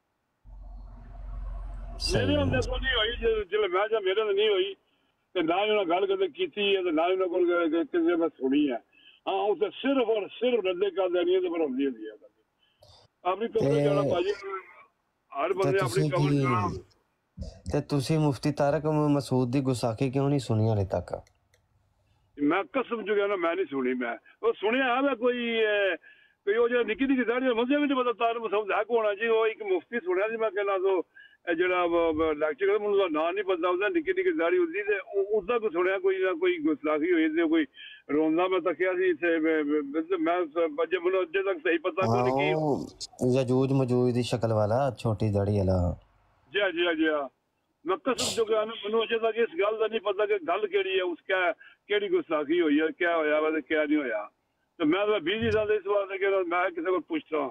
मेरे अंदर तो नहीं हुई जो मैं जब मेरे अंदर नहीं हुई तो ना ही उन्होंने गल कदे कीती है तो ना ही उन्होंने किसी मैं सुनी है हाँ उसे सिर्फ और सिर्फ रद्दे कर देनी है तो फिर होती है अपनी कवर जाना भाजी हर बंदे अपनी कवर जाना ਤੇ ਤੁਸੀਂ ਮੁਫਤੀ ਤਾਰਕ ਮਸੂਦ ਦੀ ਗੁਸਾਖੀ ਕਿਉਂ ਨਹੀਂ ਸੁਣੀ ਹਲੇ ਤੱਕ ਮੈਂ ਕਸਮ ਚੁੱਕਿਆ ਨਾ ਮੈਂ ਨਹੀਂ ਸੁਣੀ ਮੈਂ ਉਹ ਸੁਣਿਆ ਹੈ ਕੋਈ ਕੋਈ ਉਹ ਜਿਹੜਾ ਨਿੱਕੀ ਨਿੱਕੀ ਸਾੜੀ ਮੁਝੇ ਵੀ ਨਹੀਂ ਪਤਾ ਤਾਰਕ ਮਸੂਦ ਹੈ ਕੌਣ ਹੈ ਜੀ ਉਹ ਇੱਕ ਮੁਫਤੀ ਸੁਣਿਆ ਸੀ ਮੈਂ ਕਹਿੰਦਾ ਸੋ ਜਿਹੜਾ ਲੈਕਚਰ ਕਰਦਾ ਮੈਨੂੰ ਨਾਂ ਨਹੀਂ ਪਤਾ ਉਹਦਾ ਨਿੱਕੀ ਨਿੱਕੀ ਦਾੜੀ ਹੁੰਦੀ ਤੇ ਉਸਦਾ ਕੋਈ ਸੁਣਿਆ ਕੋਈ ਨਾ ਕੋਈ ਗੁਸਤਾਖੀ ਹੋਈ ਤੇ ਕੋਈ ਰੋਂਦਾ ਮੈਂ ਤੱਕਿਆ ਸੀ ਇੱਥੇ ਮੈਂ ਅਜੇ ਮੈਨੂੰ ਅਜੇ ਤੱਕ ਸਹੀ ਪਤਾ ਕੋਈ ਕੀ ਯਜੂਜ ਮਜੂਜ ਦੀ ਸ਼ਕਲ ਵਾਲਾ ਛੋਟੀ ਦਾੜੀ ਵਾਲਾ ਜੀ ਜੀ ਜੀ ਮੈਂ ਕਸਮ ਚੁੱਕਿਆ ਮੈਨੂੰ ਅਜੇ ਤੱਕ ਇਸ ਗੱਲ ਦਾ ਨਹੀਂ ਪਤਾ ਕਿ ਗੱਲ ਕਿਹੜੀ ਹੈ ਉਸ ਕਾ ਕਿਹੜੀ ਗੁਸਤਾਖੀ ਹੋਈ ਹੈ ਕਿਆ ਹੋਇਆ ਵਾ ਤੇ ਕਿਆ ਨਹੀਂ ਹੋਇਆ ਤੇ ਮੈਂ ਤਾਂ ਬੀਜੀ ਸਾਲ ਇਸ ਵਾਰ ਕਿ ਮੈਂ ਕਿਸੇ ਕੋਲ ਪੁੱਛਦਾ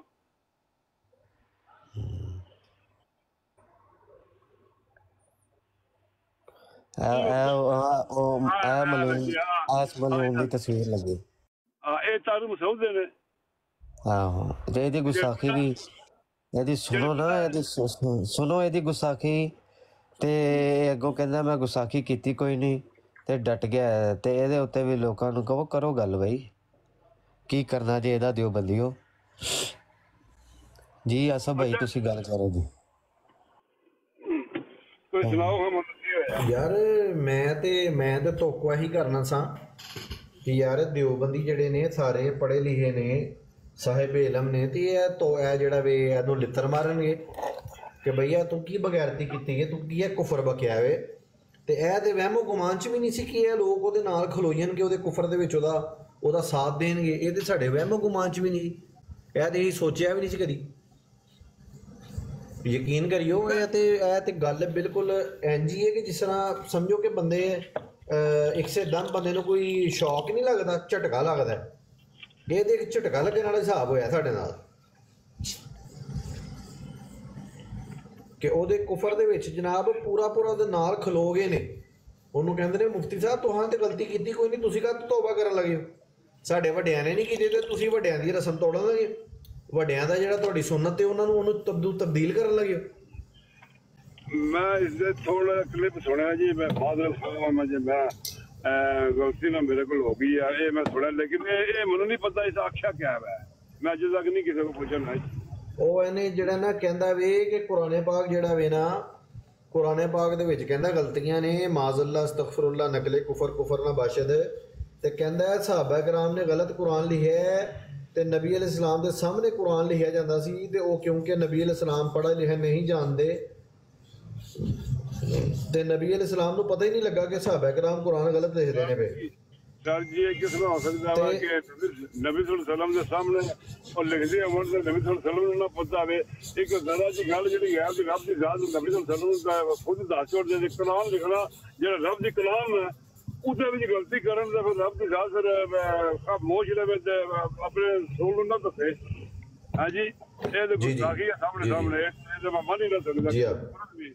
ਦੀ ਤਸਵੀਰ ਲੱਗੀ ਇਹ ਤਾਰੂ ਮਸੂਦ ਦੇ ਨੇ ਆਹੋ ਤੇ ਇਹਦੀ ਗੁਸਾਖੀ ਵੀ ਇਹਦੀ ਸੁਣੋ ਨਾ ਇਹਦੀ ਸੁਣੋ ਇਹਦੀ ਗੁਸਾਖੀ ਤੇ ਅੱਗੋਂ ਕਹਿੰਦਾ ਮੈਂ ਗੁਸਾਖੀ ਕੀਤੀ ਕੋਈ ਨਹੀਂ ਤੇ ਡਟ ਗਿਆ ਤੇ ਇਹਦੇ ਉੱਤੇ ਵੀ ਲੋਕਾਂ ਨੂੰ ਕਹੋ ਕਰੋ ਗੱਲ ਬਈ ਕੀ ਕਰਨਾ ਜੇ ਇਹਦਾ ਦਿਓ ਬੰਦਿਓ ਜੀ ਆਸਾ ਭਾਈ ਤੁਸੀਂ ਗੱਲ ਕਰੋ ਜੀ ਕੋਈ ਸੁਣਾਓ ਹਮ ਯਾਰ ਮੈਂ ਤੇ ਮੈਂ ਤੇ ਤੋਕਵਾ ਹੀ ਕਰਨਾ ਸਾਂ कि यार देवबंदी ਜਿਹੜੇ ਨੇ ਸਾਰੇ ਪੜ੍ਹੇ ਲਿਖੇ ਨੇ ਸਾਹਿਬ ਇਲਮ ਨੇ ਤੇ ਇਹ ਤੋਂ ਇਹ ਜਿਹੜਾ ਵੇ ਇਹਨੂੰ ਲਿੱਤਰ ਮਾਰਨਗੇ ਕਿ ਭਈਆ ਤੂੰ ਕੀ ਬਗੈਰਤੀ ਕੀਤੀ ਹੈ, ਤੂੰ ਕੀ ਹੈ ਕੁਫਰ ਬਕਿਆ ਵੇ। ਤੇ ਇਹ ਤੇ ਵਹਿਮੋ ਗੁਮਾਨ ਚ ਵੀ ਨਹੀਂ ਸੀ ਕਿ ਇਹ ਲੋਕ ਉਹਦੇ ਨਾਲ ਖਲੋ ਜਾਣਗੇ, ਉਹਦੇ ਕੁਫਰ ਦੇ ਵਿੱਚ ਉਹਦਾ ਉਹਦਾ ਸਾਥ ਦੇਣਗੇ। ਇਹ ਤੇ ਸਾਡੇ ਵਹਿਮੋ ਗੁਮਾਨ ਚ ਵੀ ਨਹੀਂ, ਇਹ ਤੇ ਅਸੀਂ ਸੋਚਿਆ ਵੀ ਨਹੀਂ ਸੀ ਕਦੀ। ਯਕੀਨ ਕਰਿਓ ਇਹ ਤੇ ਇਹ ਤੇ ਗੱਲ ਬਿਲਕੁਲ ਇੰਝ ਹੀ ਹੈ ਕਿ ਜਿਸ ਤਰ੍ਹਾਂ ਸਮਝੋ ਕਿ ਬੰਦੇ ਇੱਕ ਸੇ ਦਮ ਬੰਦੇ ਨੂੰ ਕੋਈ ਸ਼ੌਕ ਨਹੀਂ ਲੱਗਦਾ, ਝਟਕਾ ਲੱਗਦਾ। ਇਹ ਤੇ ਇੱਕ ਝਟਕਾ ਲੱਗਣ ਵਾਲਾ ਹਿਸਾਬ ਹੋਇਆ ਸਾਡੇ ਨਾਲ ਕਿ ਉਹਦੇ ਕੁਫਰ ਦੇ ਵਿੱਚ ਜਨਾਬ ਪੂਰਾ ਪੂਰਾ ਉਹਦੇ ਨਾਲ ਖਲੋ ਗਏ ਨੇ। ਉਹਨੂੰ ਕਹਿੰਦੇ ਨੇ ਮੁਫਤੀ ਸਾਹਿਬ ਤੁਹਾਂ ਤੇ ਗਲਤੀ ਕੀਤੀ ਕੋਈ ਨਹੀਂ, ਤੁਸੀਂ ਕਾਹਤੋਂ ਤੌਬਾ ਕਰਨ ਲੱਗੇ ਹੋ? ਸਾਡੇ ਵੱਡਿਆਂ ਨੇ ਨਹੀਂ ਕੀਤੀ ਤੇ ਤੁਸੀਂ ਵੱਡਿਆਂ ਦੀ ਰਸਮ ਤੋੜਨ ਲੱਗੇ, ਵੱਡਿਆਂ ਦਾ ਜਿਹੜਾ ਤੁਹਾਡੀ ਸੁਨਨਤ ਹੈ ਉਹਨਾਂ ਨੂੰ ਉਹਨੂੰ ਤਬਦੂ ਤਬਦੀਲ ਕਰਨ ਲੱਗੇ ਹੋ। ਮੈਂ ਇਸਦੇ ਥੋੜਾ ਕਲਿੱਪ ਸੁਣਿਆ ਜੀ, ਮੈਂ ਬਾਦਲ ਸਾਹਿਬ ਮੈਂ ਜੇ ਮੈਂ ਗਲਤੀ ਨਾਲ ਮੇਰੇ ਕੋਲ ਹੋ ਗਈ ਆ ਇਹ ਮੈਂ ਸੁਣਿਆ, ਲੇਕਿਨ ਇਹ ਇਹ ਮੈਨੂੰ ਨਹੀਂ ਪਤਾ ਇਸ ਆਖਿਆ ਕਿਆ ਹੈ। ਮੈਂ ਅਜੇ ਤੱਕ ਨਹੀਂ ਕਿਸੇ ਨੂੰ ਪੁੱਛਣਾ। ਉਹ ਇਹਨੇ ਜਿਹੜਾ ਨਾ ਕਹਿੰਦਾ ਵੇ ਕਿ ਕੁਰਾਨੇ ਪਾਕ ਜਿਹੜਾ ਵੇ ਨਾ, ਕੁਰਾਨੇ ਪਾਕ ਦੇ ਵਿੱਚ ਕਹਿੰਦਾ ਗਲਤੀਆਂ ਨੇ, ਮਾਜ਼ਅੱਲਾ ਅਸਤਗਫਿਰੁल्लाह ਨਕਲੇ ਕੁਫਰ ਕੁਫਰ ਨਾ ਬਾਸ਼ਦ। ਤੇ ਕਹਿੰਦਾ ਸਹਾਬਾ ਕਰਾਮ ਨੇ ਗਲਤ ਕੁਰਾਨ ਲਿਖਿਆ ਤੇ ਨਬੀ ਅਲ ਇਸਲਾਮ ਦੇ ਸਾਹਮਣੇ ਕੁਰਾਨ ਲਿਖਿਆ ਜਾਂਦਾ ਸੀ ਤੇ ਉਹ ਕਿਉਂਕਿ ਨਬੀ ਅਲ ਇਸਲਾਮ ਪੜ੍ਹਾ ਲਿਖਿਆ ਨਹੀਂ ਜਾਣਦੇ ਤੇ ਨਬੀ ਅਲ ਇਸਲਾਮ ਨੂੰ ਪਤਾ ਹੀ ਨਹੀਂ ਲੱਗਾ ਕਿ ਸਹਾਬਾ ਕਰਾਮ ਕੁਰਾਨ ਗਲਤ ਲਿਖਦੇ ਨੇ ਪਏ। ਸਰ ਜੀ ਇਹ ਕਿਸ ਤਰ੍ਹਾਂ ਹੋ ਸਕਦਾ ਵਾ ਕਿ ਨਬੀ ਸੱਲੱਲਾਹੁ ਅਲੈਹਿ ਵਸੱਲਮ ਦੇ ਸਾਹਮਣੇ ਉਹ ਲਿਖਦੇ ਹੋਣ ਤੇ ਨਬੀ ਸੱਲੱਲਾਹੁ ਅਲੈਹਿ ਵਸੱਲਮ ਨੂੰ ਨਾ ਪਤਾ ਹੋਵੇ। ਇੱਕ ਜ਼ਰਾ ਜੀ ਗੱਲ ਜਿਹੜੀ ਹੈ ਕਿ ਰੱਬ ਦੀ ਜ਼ਾਤ ਨਬੀ ਸੱਲੱਲਾਹੁ ਅਲੈਹਿ ਵਸੱਲਮ ਦਾ ਖੁਦ ਦੱਸ ਛੋੜਦੇ ਨੇ ਕਲਾਮ ਲਿਖਣਾ ਜਿਹੜਾ ਰੱਬ ਦੀ ਕਲਾਮ ਹੈ ਉਹਦੇ ਵਿੱਚ ਗਲਤੀ ਕਰਨ ਦਾ ਫਿਰ ਰੱਬ ਦੀ ਜ਼ਾਤ ਫਿਰ ਮੋਸ਼ ਲਵੇ ਤੇ ਆਪਣੇ ਰਸੂਲ ਨੂੰ ਨਾ ਦੱਸੇ। ਹਾਂਜੀ ਇਹ ਤੇ ਗੁਸਤਾਖੀ ਹੈ ਸਾਹਮਣੇ ਸਾਹਮਣੇ, ਇਹ ਤਾਂ ਮੈਂ ਮੰਨ ਹੀ ਨਾ ਸਕਦਾ। ਜੀ ਹਾਂ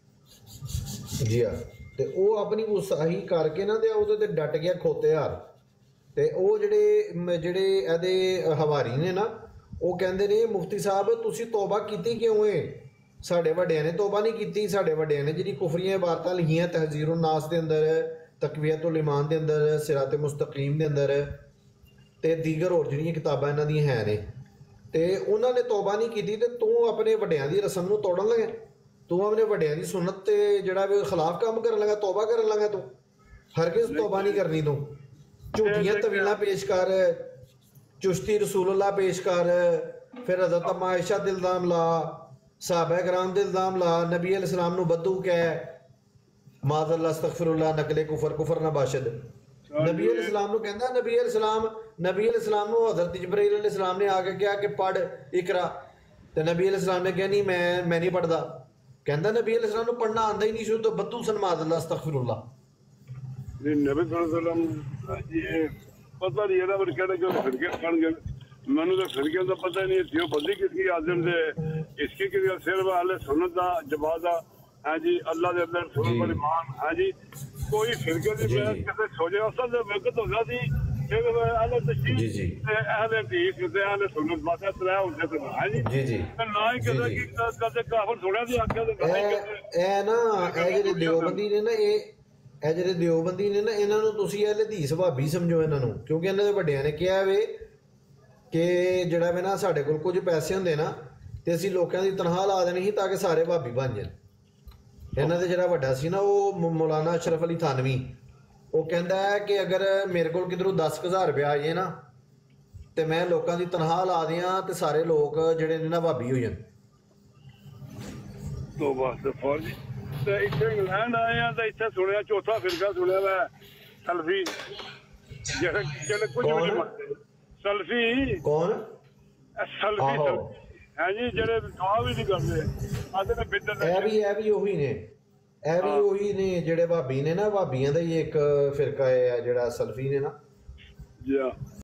ਜੀ ਹਾਂ ਤੇ ਉਹ ਆਪਣੀ ਗੁਸਤਾਖੀ ਕਰਕੇ ਨਾ ਤੇ ਉਹਦੇ ਤੇ ਡਟ ਗਿਆ ਖੋਤੇ ਹਾਰ। ਤੇ ਉਹ ਜਿਹੜੇ ਜਿਹੜੇ ਇਹਦੇ ਹਵਾਰੀ ਨੇ ਨਾ ਉਹ ਕਹਿੰਦੇ ਨੇ ਮੁਫਤੀ ਸਾਹਿਬ ਤੁਸੀਂ ਤੌਬਾ ਕੀਤੀ ਕਿਉਂ ਏ? ਸਾਡੇ ਵੱਡਿਆਂ ਨੇ ਤੌਬਾ ਨਹੀਂ ਕੀਤੀ। ਸਾਡੇ ਵੱਡਿਆਂ ਨੇ ਜਿਹੜੀ ਕੁਫਰੀਆਂ ਇਬਾਰਤਾਂ ਲਿਖੀਆਂ ਤਹਜ਼ੀਰੁਨ ਨਾਸ ਦੇ ਅੰਦਰ, ਤਕਵੀਅਤੁਲ ਈਮਾਨ ਦੇ ਅੰਦਰ, ਸਿਰਾਤੇ ਮੁਸਤਕੀਮ ਦੇ ਅੰਦਰ ਤੇ ਦੀਗਰ ਹੋਰ ਜਿਹੜੀਆਂ ਕਿਤਾਬਾਂ ਇਹਨਾਂ ਦੀਆਂ ਹੈ ਨੇ, ਤੇ ਉਹਨਾਂ ਨੇ ਤੌਬਾ ਨਹੀਂ ਕੀਤੀ ਤੇ ਤੂੰ ਆਪਣੇ ਵੱਡਿਆਂ ਦੀ ਰਸਮ ਨੂੰ ਤੋੜਨ ਲੱਗਾ, ਤੂੰ ਆਪਣੇ ਵੱਡਿਆਂ ਦੀ ਸੁਨਨਤ ਤੇ ਜਿਹੜਾ ਵੀ ਖਿਲਾਫ ਕੰਮ ਕਰਨ ਲੱਗਾ, ਤੌਬਾ ਕਰਨ ਲੱਗਾ। ਤੂੰ ਹਰਗਿਜ਼ ਤੌਬਾ ਨਹੀਂ ਕਰਨੀ। ਤੂੰ ਝੂਠੀਆਂ ਤਵੀਲਾਂ ਪੇਸ਼ ਕਰ, ਚੁਸ਼ਤੀ ਰਸੂਲullah ਪੇਸ਼ ਕਰ, ਫਿਰ ਹਜ਼ਰਤ ਅम्मा आयशा ਦੇ ਇਲਜ਼ਾਮ ਲਾ, ਸਹਾਬਾ ਕਰਾਮ ਦੇ ਇਲਜ਼ਾਮ ਲਾ, ਨਬੀ ਅਲ ਇਸਲਾਮ ਨੂੰ ਬਦੂ ਕਹਿ, ਮਾਜ਼ਅੱਲਾ ਅਸਤਗਫਿਰੁल्लाह ਨਕਲੇ ਕੁਫਰ ਕੁਫਰ ਨਾ ਬਾਸ਼ਦ। ਨਬੀ ਅਲ ਇਸਲਾਮ ਨੂੰ ਕਹਿੰਦਾ ਨਬੀ ਅਲ ਇਸਲਾਮ ਨਬੀ ਅਲ ਇਸਲਾਮ ਨੂੰ ਹਜ਼ਰਤ ਜਿਬਰੀਲ ਅਲ ਇਸਲਾਮ ਨੇ ਆ ਕੇ ਕਿਹਾ ਕਿ ਪੜ੍ਹ ਇਕਰਾ, ਤੇ ਨਬੀ ਅਲ ਇਸਲਾਮ ਨੇ ਕਿਹਾ ਨਹੀਂ ਮੈਂ ਮੈਂ ਨਹੀਂ ਪੜ੍ਹਦਾ। ਕਹਿੰਦਾ ਨਬੀ ਅਲ ਇਸਲਾਮ ਨੂੰ ਪੜ੍ਹਨਾ ਆਉਂਦਾ ਹੀ ਨਹੀਂ ਸੀ ਤਾਂ ਬਦੂ ਸਨ ਮਾਜ਼ਅੱਲਾ ਅਸਤਗਫਿਰੁल्लाह। ਨਬੀ ਸੱਲੱਲਾਹੁ ਅਲੈਹਿ ਵਸੱਲਮ ਜੀ ਪਤਾ ਨਹੀਂ ਇਹਦਾ ਪਰ ਕਿਹੜੇ ਕਿਹੜੇ ਫਿਰਕੇ ਬਣ ਗਏ, ਮੈਨੂੰ ਤਾਂ ਫਿਰਕੇ ਦਾ ਪਤਾ ਨਹੀਂ ਸੀ। ਉਹ ਬੰਦੀ ਕਿਸੀ ਆਦਮ ਦੇ ਇਸਕੇ ਕਿ ਸਿਰ ਵਾਲੇ ਸੁਨਨਤ ਦਾ ਜਵਾਬ ਦਾ ਹੈ ਜੀ, ਅੱਲਾ ਦੇ ਅੰਦਰ ਸੁਨਨਤ ਵਾਲੀ ਮਾਨ ਹੈ ਜੀ। ਕੋਈ ਫਿਰਕੇ ਦੀ ਮੈਂ ਕਿਤੇ ਸੋਚਿਆ ਅਸਲ ਦੇ ਵਕਤ ਹੁੰਦਾ ਸੀ ਕਿ ਅਹਲੇ ਤਸ਼ਰੀਹ ਤੇ ਅਹਲੇ ਹਦੀਸ ਤੇ ਅਹਲੇ ਸੁਨਨਤ ਮਾਤਾ ਤਰਾ ਹੁੰਦੇ ਤੇ ਹੈ ਜੀ ਜੀ ਜੀ ਨਾ ਹੀ ਕਦੇ ਕਿ ਕਦੇ ਕਾਫਰ ਥੋੜਿਆ ਦੀ ਆਖਿਆ ਤੇ ਇਹ ਨਾ ਇਹ ਜਿਹੜੇ ਦਿਓਬੰਦੀ ਨੇ ਨਾ ਇਹ ਇਹ ਜਿਹੜੇ ਦਿਓਬੰਦੀ ਨੇ ਨਾ ਇਹਨਾਂ ਨੂੰ ਤੁਸੀਂ ਅਹਲੇ ਹਦੀਸ ਭਾਬੀ ਸਮਝੋ ਇਹਨਾਂ ਨੂੰ, ਕਿਉਂਕਿ ਇਹਨਾਂ ਦੇ ਵੱਡਿਆਂ ਨੇ ਕਿਹਾ ਵੇ ਕਿ ਜਿਹੜਾ ਵੇ ਨਾ ਸਾਡੇ ਕੋਲ ਕੁਝ ਪੈਸੇ ਹੁੰਦੇ ਨਾ ਤੇ ਅਸੀਂ ਲੋਕਾਂ ਦੀ ਤਨਖਾਹ ਲਾ ਦੇਣੀ ਸੀ ਤਾਂ ਕਿ ਸਾਰੇ ਭਾਬੀ ਬਣ ਜਾਣ। ਇਹਨਾਂ ਦੇ ਜਿਹੜਾ ਵੱਡਾ ਸੀ ਨਾ ਉਹ ਮੌਲਾਨਾ ਅਸ਼ਰਫ ਅਲੀ ਥਾਨਵੀ, ਉਹ ਕਹਿੰਦਾ ਹੈ ਕਿ ਅਗਰ ਮੇਰੇ ਕੋਲ ਕਿਧਰੋਂ ਦਸ ਹਜ਼ਾਰ ਰੁਪਇਆ ਆ ਜਾਏ ਨਾ ਤੇ ਮੈਂ ਲੋਕਾਂ ਦੀ ਤਨਖਾਹ ਲਾ ਦਿਆਂ ਤੇ ਸਾਰੇ ਲੋਕ ਜਿਹੜੇ ਨੇ ਨਾ ਭਾਬੀ ਹੋ ਜਾਣ। ਤੋਂ ਬਸ ਫੌਜੀ ਤੇ ਇੱਥੇ ਇੰਗਲੈਂਡ ਆਏ ਆ ਤਾਂ ਇੱਥੇ ਸੁਣਿਆ ਚੌਥਾ ਫਿਰਕਾ ਸੁਣਿਆ ਵਾ ਸਲਫੀ, ਜਿਹੜੇ ਜਿਹੜੇ ਕੁਝ ਵੀ ਨਹੀਂ ਮੰਨਦੇ। ਸਲਫੀ ਕੌਣ? ਸਲਫੀ ਹੈ ਜੀ ਜਿਹੜੇ ਦੁਆ ਵੀ ਨਹੀਂ ਕਰਦੇ, ਆਦੇ ਨੇ ਬਿਦਅਤ। ਇਹ ਵੀ ਇਹ ਵੀ ਉਹੀ ਨੇ ਇਹ ਵੀ ਉਹੀ ਨੇ ਜਿਹੜੇ ਭਾਬੀ ਨੇ ਨਾ, ਭਾਬੀਆਂ ਦਾ ਹੀ ਇੱਕ ਫਿਰਕਾ ਹੈ ਜਿਹੜਾ ਸਲਫੀ ਨੇ ਨਾ ਜੀ।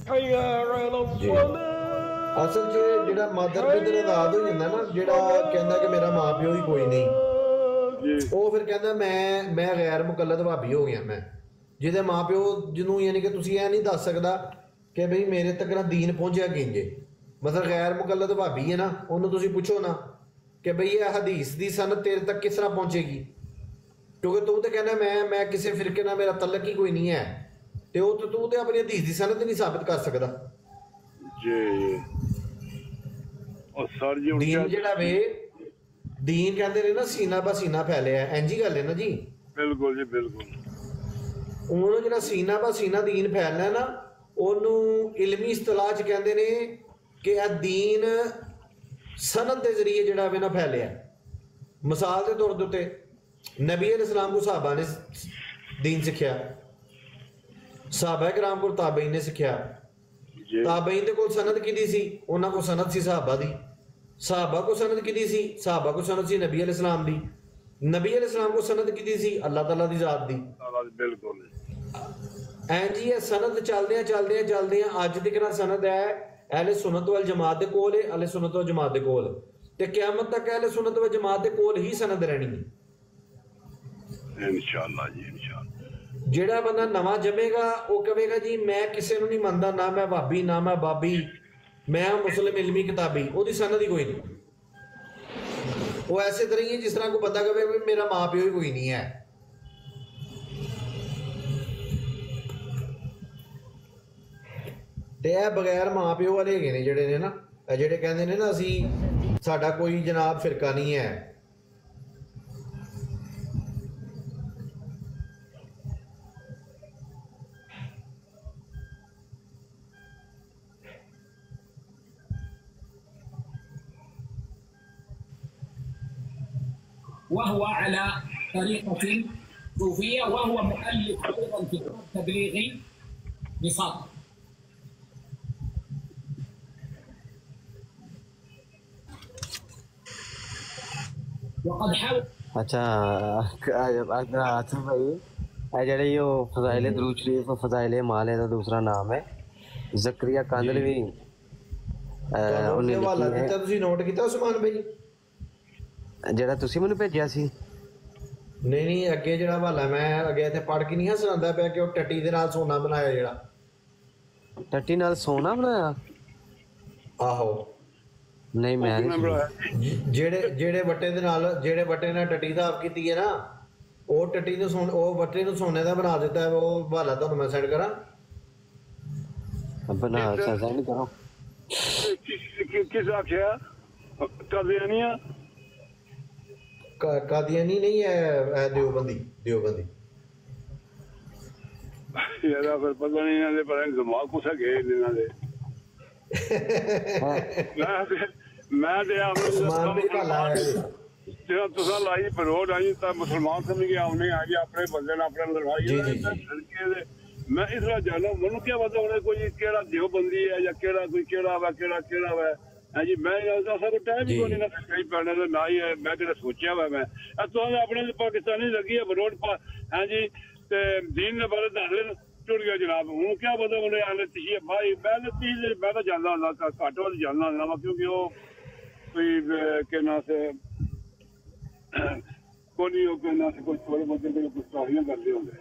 ਅਸਲ 'ਚ ਜਿਹੜਾ ਮਾਦਰ ਪਿੱਤਰ ਆਜ਼ਾਦ ਹੋ ਜਾਂਦਾ ਨਾ, ਜਿਹੜਾ ਕਹਿੰਦਾ ਕਿ ਮੇਰਾ ਮਾਂ ਪਿਓ ਹੀ ਕੋਈ ਨਹੀਂ, ਉਹ ਫਿਰ ਕਹਿੰਦਾ ਮੈਂ ਮੈਂ ਗੈਰ ਮੁਕੱਲਦ ਭਾਬੀ ਹੋ ਗਿਆ ਮੈਂ, ਜਿਹਦੇ ਮਾਂ ਪਿਓ ਜਿਹਨੂੰ ਯਾਨੀ ਕਿ ਤੁਸੀਂ ਇਹ ਨਹੀਂ ਦੱਸ ਸਕਦਾ ਕਿ ਬਈ ਮੇਰੇ ਤੱਕ ਨਾ ਦੀਨ ਪਹੁੰਚਿਆ ਕਿੰਜੇ। ਮਤਲਬ ਗੈਰ ਮੁਕੱਲਦ ਭਾਬੀ ਹੈ ਨਾ, ਉਹਨੂੰ ਤੁਸੀਂ ਪੁੱਛੋ ਨਾ ਕਿ ਬਈ ਇਹ ਹਦੀਸ ਦੀ ਸਨਦ ਤੇਰੇ ਤੱਕ ਕਿਸ ਤਰ੍ਹਾਂ ਪਹੁੰਚੇਗੀ, ਕਿਉਂਕਿ ਤੂੰ ਤਾਂ ਕਹਿੰਦਾ ਮੈਂ ਮੈਂ ਕਿਸੇ ਫਿਰਕੇ ਨਾਲ ਮੇਰਾ ਤਲਕ ਹੀ ਕੋਈ ਨਹੀਂ ਹੈ, ਤੇ ਉਹ ਤਾਂ ਤੂੰ ਤੇ ਆਪਣੀ ਹਦੀਸ ਦੀ ਸਨਦ ਨਹੀਂ ਸਾਬਿਤ ਕਰ ਸਕਦਾ ਜੀ। ਉਹ ਸਰ ਜੀ ਦੀਨ ਜਿਹੜਾ ਵੇ ਦੀਨ ਕਹਿੰਦੇ ਨੇ ਨਾ ਸੀਨਾ ਬਾ ਸੀਨਾ ਫੈਲਿਆ, ਇੰਜੀ ਗੱਲ ਹੈ ਨਾ ਜੀ। ਬਿਲਕੁਲ ਜੀ ਬਿਲਕੁਲ। ਉਹਨੂੰ ਜਿਹੜਾ ਸੀਨਾ ਬਾ ਸੀਨਾ ਦੀਨ ਫੈਲਣਾ ਨਾ ਉਹਨੂੰ ਇਲਮੀ ਇਸਤਲਾਹ 'ਚ ਕਹਿੰਦੇ ਨੇ ਕਿ ਇਹ ਦੀਨ ਸਨਦ ਦੇ ਜ਼ਰੀਏ ਜਿਹੜਾ ਵੇ ਨਾ ਫੈਲਿਆ। ਮਿਸਾਲ ਦੇ ਤੌਰ ਦੇ ਉੱਤੇ ਨਬੀ ਅਲੈहि ਸਲਾਮ ਕੋ ਸਾਹਬਾ ਨੇ ਦੀਨ ਸਿੱਖਿਆ, ਸਾਹਬਾ ਕਰਾਮ ਕੋਲ ਤਾਬਈਨ ਨੇ ਸਿੱਖਿਆ। ਤਾਬਈਨ ਦੇ ਕੋਲ ਸਨਦ ਕਿਹਦੀ ਸੀ? ਉਹਨਾਂ ਕੋਲ ਸਨਦ ਸੀ ਸਾਹਬਾ ਦੀ। ਸਾਹਬਾ ਕੋ ਸਨਦ ਕਿਹਦੀ ਸੀ? ਸਾਹਬਾ ਕੋ ਸਨਦ ਸੀ ਨਬੀ ਅਲੈहि ਸਲਾਮ ਦੀ। ਨਬੀ ਅਲੈहि ਸਲਾਮ ਕੋ ਸਨਦ ਕਿਹਦੀ ਸੀ? ਅੱਲਾਹ ਤਾਲਾ ਦੀ ਜ਼ਾਤ ਦੀ। ਬਿਲਕੁਲ ਐਂ ਜੀ ਇਹ ਸਨਦ ਚੱਲਦਿਆਂ ਚੱਲਦਿਆਂ ਚੱਲਦਿਆਂ ਅੱਜ ਤੱਕ ਨਾ ਸਨਦ ਹੈ ਅਹਿਲੇ ਸੁਨਨਤ ਵਲ ਜਮਾਤ ਦੇ ਕੋਲ ਹੈ, ਅਹਿਲੇ ਸੁਨਨਤ ਵਲ ਜਮਾਤ ਦੇ ਕੋਲ, ਤੇ ਕਿਆਮਤ ਤੱਕ ਅਹਿਲੇ ਸੁਨਨਤ ਵਲ ਜਮਾਤ ਦੇ ਕੋਲ ਹੀ ਸਨਦ ਰਹਿਣੀ ਹੈ ਇਨਸ਼ਾਅੱਲਾ ਜੀ ਇਨਸ਼ਾਅੱਲਾ। ਜਿਹੜਾ ਬੰਦਾ ਨਵਾਂ ਜੰਮੇਗਾ ਉਹ ਕਹੇਗਾ ਜੀ ਮੈਂ ਕਿਸੇ ਨੂੰ ਨਹੀਂ ਮੰਨਦਾ, ਨਾ ਮੈਂ ਭਾਬੀ ਨਾ ਮੈਂ ਬਾਬੀ, ਮੈਂ ਮੁਸਲਿਮ ਇਲਮੀ ਕਿਤਾਬੀ, ਉਹਦੀ ਸਨਦ ਹੀ ਕੋਈ ਨਹੀਂ। ਉਹ ਐਸੇ ਤਰ੍ਹਾਂ ਹੀ ਹੈ ਜਿਸ ਤਰ੍ਹਾਂ ਕੋਈ ਬੰਦਾ ਕਹੇ ਵੀ ਮੇਰਾ ਮਾਂ ਪਿਓ ਹੀ ਕੋਈ ਨਹੀਂ ਹੈ। ਤੇ ਇਹ ਬਗੈਰ ਮਾਂ ਪਿਓ ਵਾਲੇ ਹੈਗੇ ਨੇ ਜਿਹੜੇ ਨੇ ਨਾ, ਇਹ ਜਿਹੜੇ ਕਹਿੰਦੇ ਨੇ ਨਾ ਅਸੀਂ ਸਾਡਾ ਕੋਈ ਜਨਾਬ ਫਿਰਕਾ ਨਹੀਂ ਹੈ। وهو على طريقة صوفية وهو مؤلف أيضا كتاب تبليغي نصاب. وقد حاول अच्छा आसिफ भाई ਇਹ ਜਿਹੜੇ ਉਹ ਫਜ਼ਾਇਲ ਦਰੂਦ ਸ਼ਰੀਫ ਫਜ਼ਾਇਲ ਮਾਲੇ ਦਾ ਦੂਸਰਾ ਨਾਮ ਹੈ ਜ਼ਕਰੀਆ ਕਾਂਦਲਵੀ। ਉਹਨੇ ਹਵਾਲਾ ਦਿੱਤਾ, ਤੁਸੀਂ ਨੋਟ ਕੀਤਾ ਉਸਮਾਨ ਭਾਈ? ਜਿਹੜਾ ਤੁਸੀਂ ਮੈਨੂੰ ਭੇਜਿਆ ਸੀ? ਨਹੀਂ ਨਹੀਂ, ਅੱਗੇ ਜਿਹੜਾ ਹਵਾਲਾ ਮੈਂ ਅੱਗੇ ਇੱਥੇ ਪੜ੍ਹ ਕੇ ਨਹੀਂ ਹਾਂ ਸੁਣਾਉਂਦਾ ਪਿਆ ਕਿ ਉਹ ਟੱਟੀ ਦੇ ਨਾਲ ਸੋਨਾ ਬਣਾਇਆ ਜਿਹੜਾ। ਟੱਟੀ ਨਾਲ ਸੋਨਾ ਬਣਾਇਆ? ਆਹੋ ਨਹੀਂ ਮੈਂ ਨਹੀਂ। ਜਿਹੜੇ ਜਿਹੜੇ ਵੱਟੇ ਦੇ ਨਾਲ ਜਿਹੜੇ ਵੱਟੇ ਨਾਲ ਟੱਟੀ ਸਾਫ ਕੀਤੀ ਹੈ ਨਾ, ਉਹ ਟੱਟੀ ਨੂੰ ਸੋਨ ਉਹ ਵੱਟੇ ਨੂੰ ਸੋਨੇ ਦਾ ਬਣਾ ਦਿੱਤਾ। ਉਹ ਹਵਾਲਾ ਤੁਹਾਨੂੰ ਮੈਂ ਸੈਂਡ ਕਰਾਂ? ਬਣਾ ਸੈਂਡ ਕਰੋ। ਕਿਸ ਆਖਿਆ ਕਾਦੀਆਨੀਆ? ਕਾਦੀਆਨੀ ਨਹੀਂ ਹੈ, ਦਿਓਬੰਦੀ ਦਿਓਬੰਦੀ। ਇਹਦਾ ਫਿਰ ਪਤਾ ਨਹੀਂ ਇਹਨਾਂ ਦੇ ਪਰ ਦਿਮਾਗ ਕੁਛ ਹੈਗੇ ਇਹਨਾਂ ਦੇ। ਮੈਂ ਤੇ ਮੈਂ ਤੇ ਉਸਮਾਨ ਵੀ ਭਾਲਾ ਹੈ ਜਿਹੜਾ ਤੁਸੀਂ ਲਾਈ ਬਰੋਡ ਆਈ ਤਾਂ ਮੁਸਲਮਾਨ ਸਮਝ ਕੇ ਆਉਣੇ ਆ ਜੀ ਆਪਣੇ ਬੰਦੇ ਨਾਲ ਆਪਣੇ ਲੜਾਈ ਜੀ ਜੀ ਮੈਂ ਇਸ ਤਰ੍ਹਾਂ ਜਾਣਾ ਮੈਨੂੰ ਕੀ ਪਤਾ ਹੋਣਾ ਕੋਈ ਕਿਹੜਾ ਦਿਓਬੰਦੀ ਹੈ ਜਾਂ ਕਿਹੜਾ ਕੋਈ ਕਿਹੜਾ ਵਾ ਕਿਹੜਾ ਕਿਹੜਾ ਵਾ ਹੈ ਜੀ। ਮੈਂ ਦੱਸਦਾ ਸਾਨੂੰ ਟਾਈਮ ਹੀ ਕੋਈ ਨਹੀਂ ਨਾ ਕਈ ਪੈਣਾ ਦਾ ਨਾ ਹੀ ਮੈਂ ਕਿਹੜਾ ਸੋਚਿਆ ਵਾ ਮੈਂ ਤੁਹਾਨੂੰ ਆਪਣੇ ਪਾਕਿਸਤਾਨੀ ਲੱਗੀ ਹੈ ਬਰੋਡ ਹੈ ਜੀ ਤੇ ਦੀਨ ਦੇ ਬਾਰੇ ਦੱਸ ਲੈਣ ਟੁੱਟ ਗਿਆ ਜਨਾਬ। ਹੁਣ ਕੀ ਪਤਾ ਉਹਨੇ ਆਲੇ ਤੀ ਭਾਈ ਮੈਂ ਤੀ ਮੈਂ ਤਾਂ ਜਾਂਦਾ ਹੁੰਦਾ ਘੱਟ ਵੱਧ ਜਾਂਦਾ ਹੁੰਦਾ ਵਾ ਕਿਉਂਕਿ ਉਹ ਕੋਈ ਕਹਿਣਾ ਸੇ ਕੋਈ ਉਹ ਕਹਿਣਾ ਸੇ ਕੋਈ ਥੋੜੇ ਬਹੁਤੇ ਦੇ ਕੁਝ ਸਟੋਰੀਆਂ ਕਰਦੇ ਹੁੰਦੇ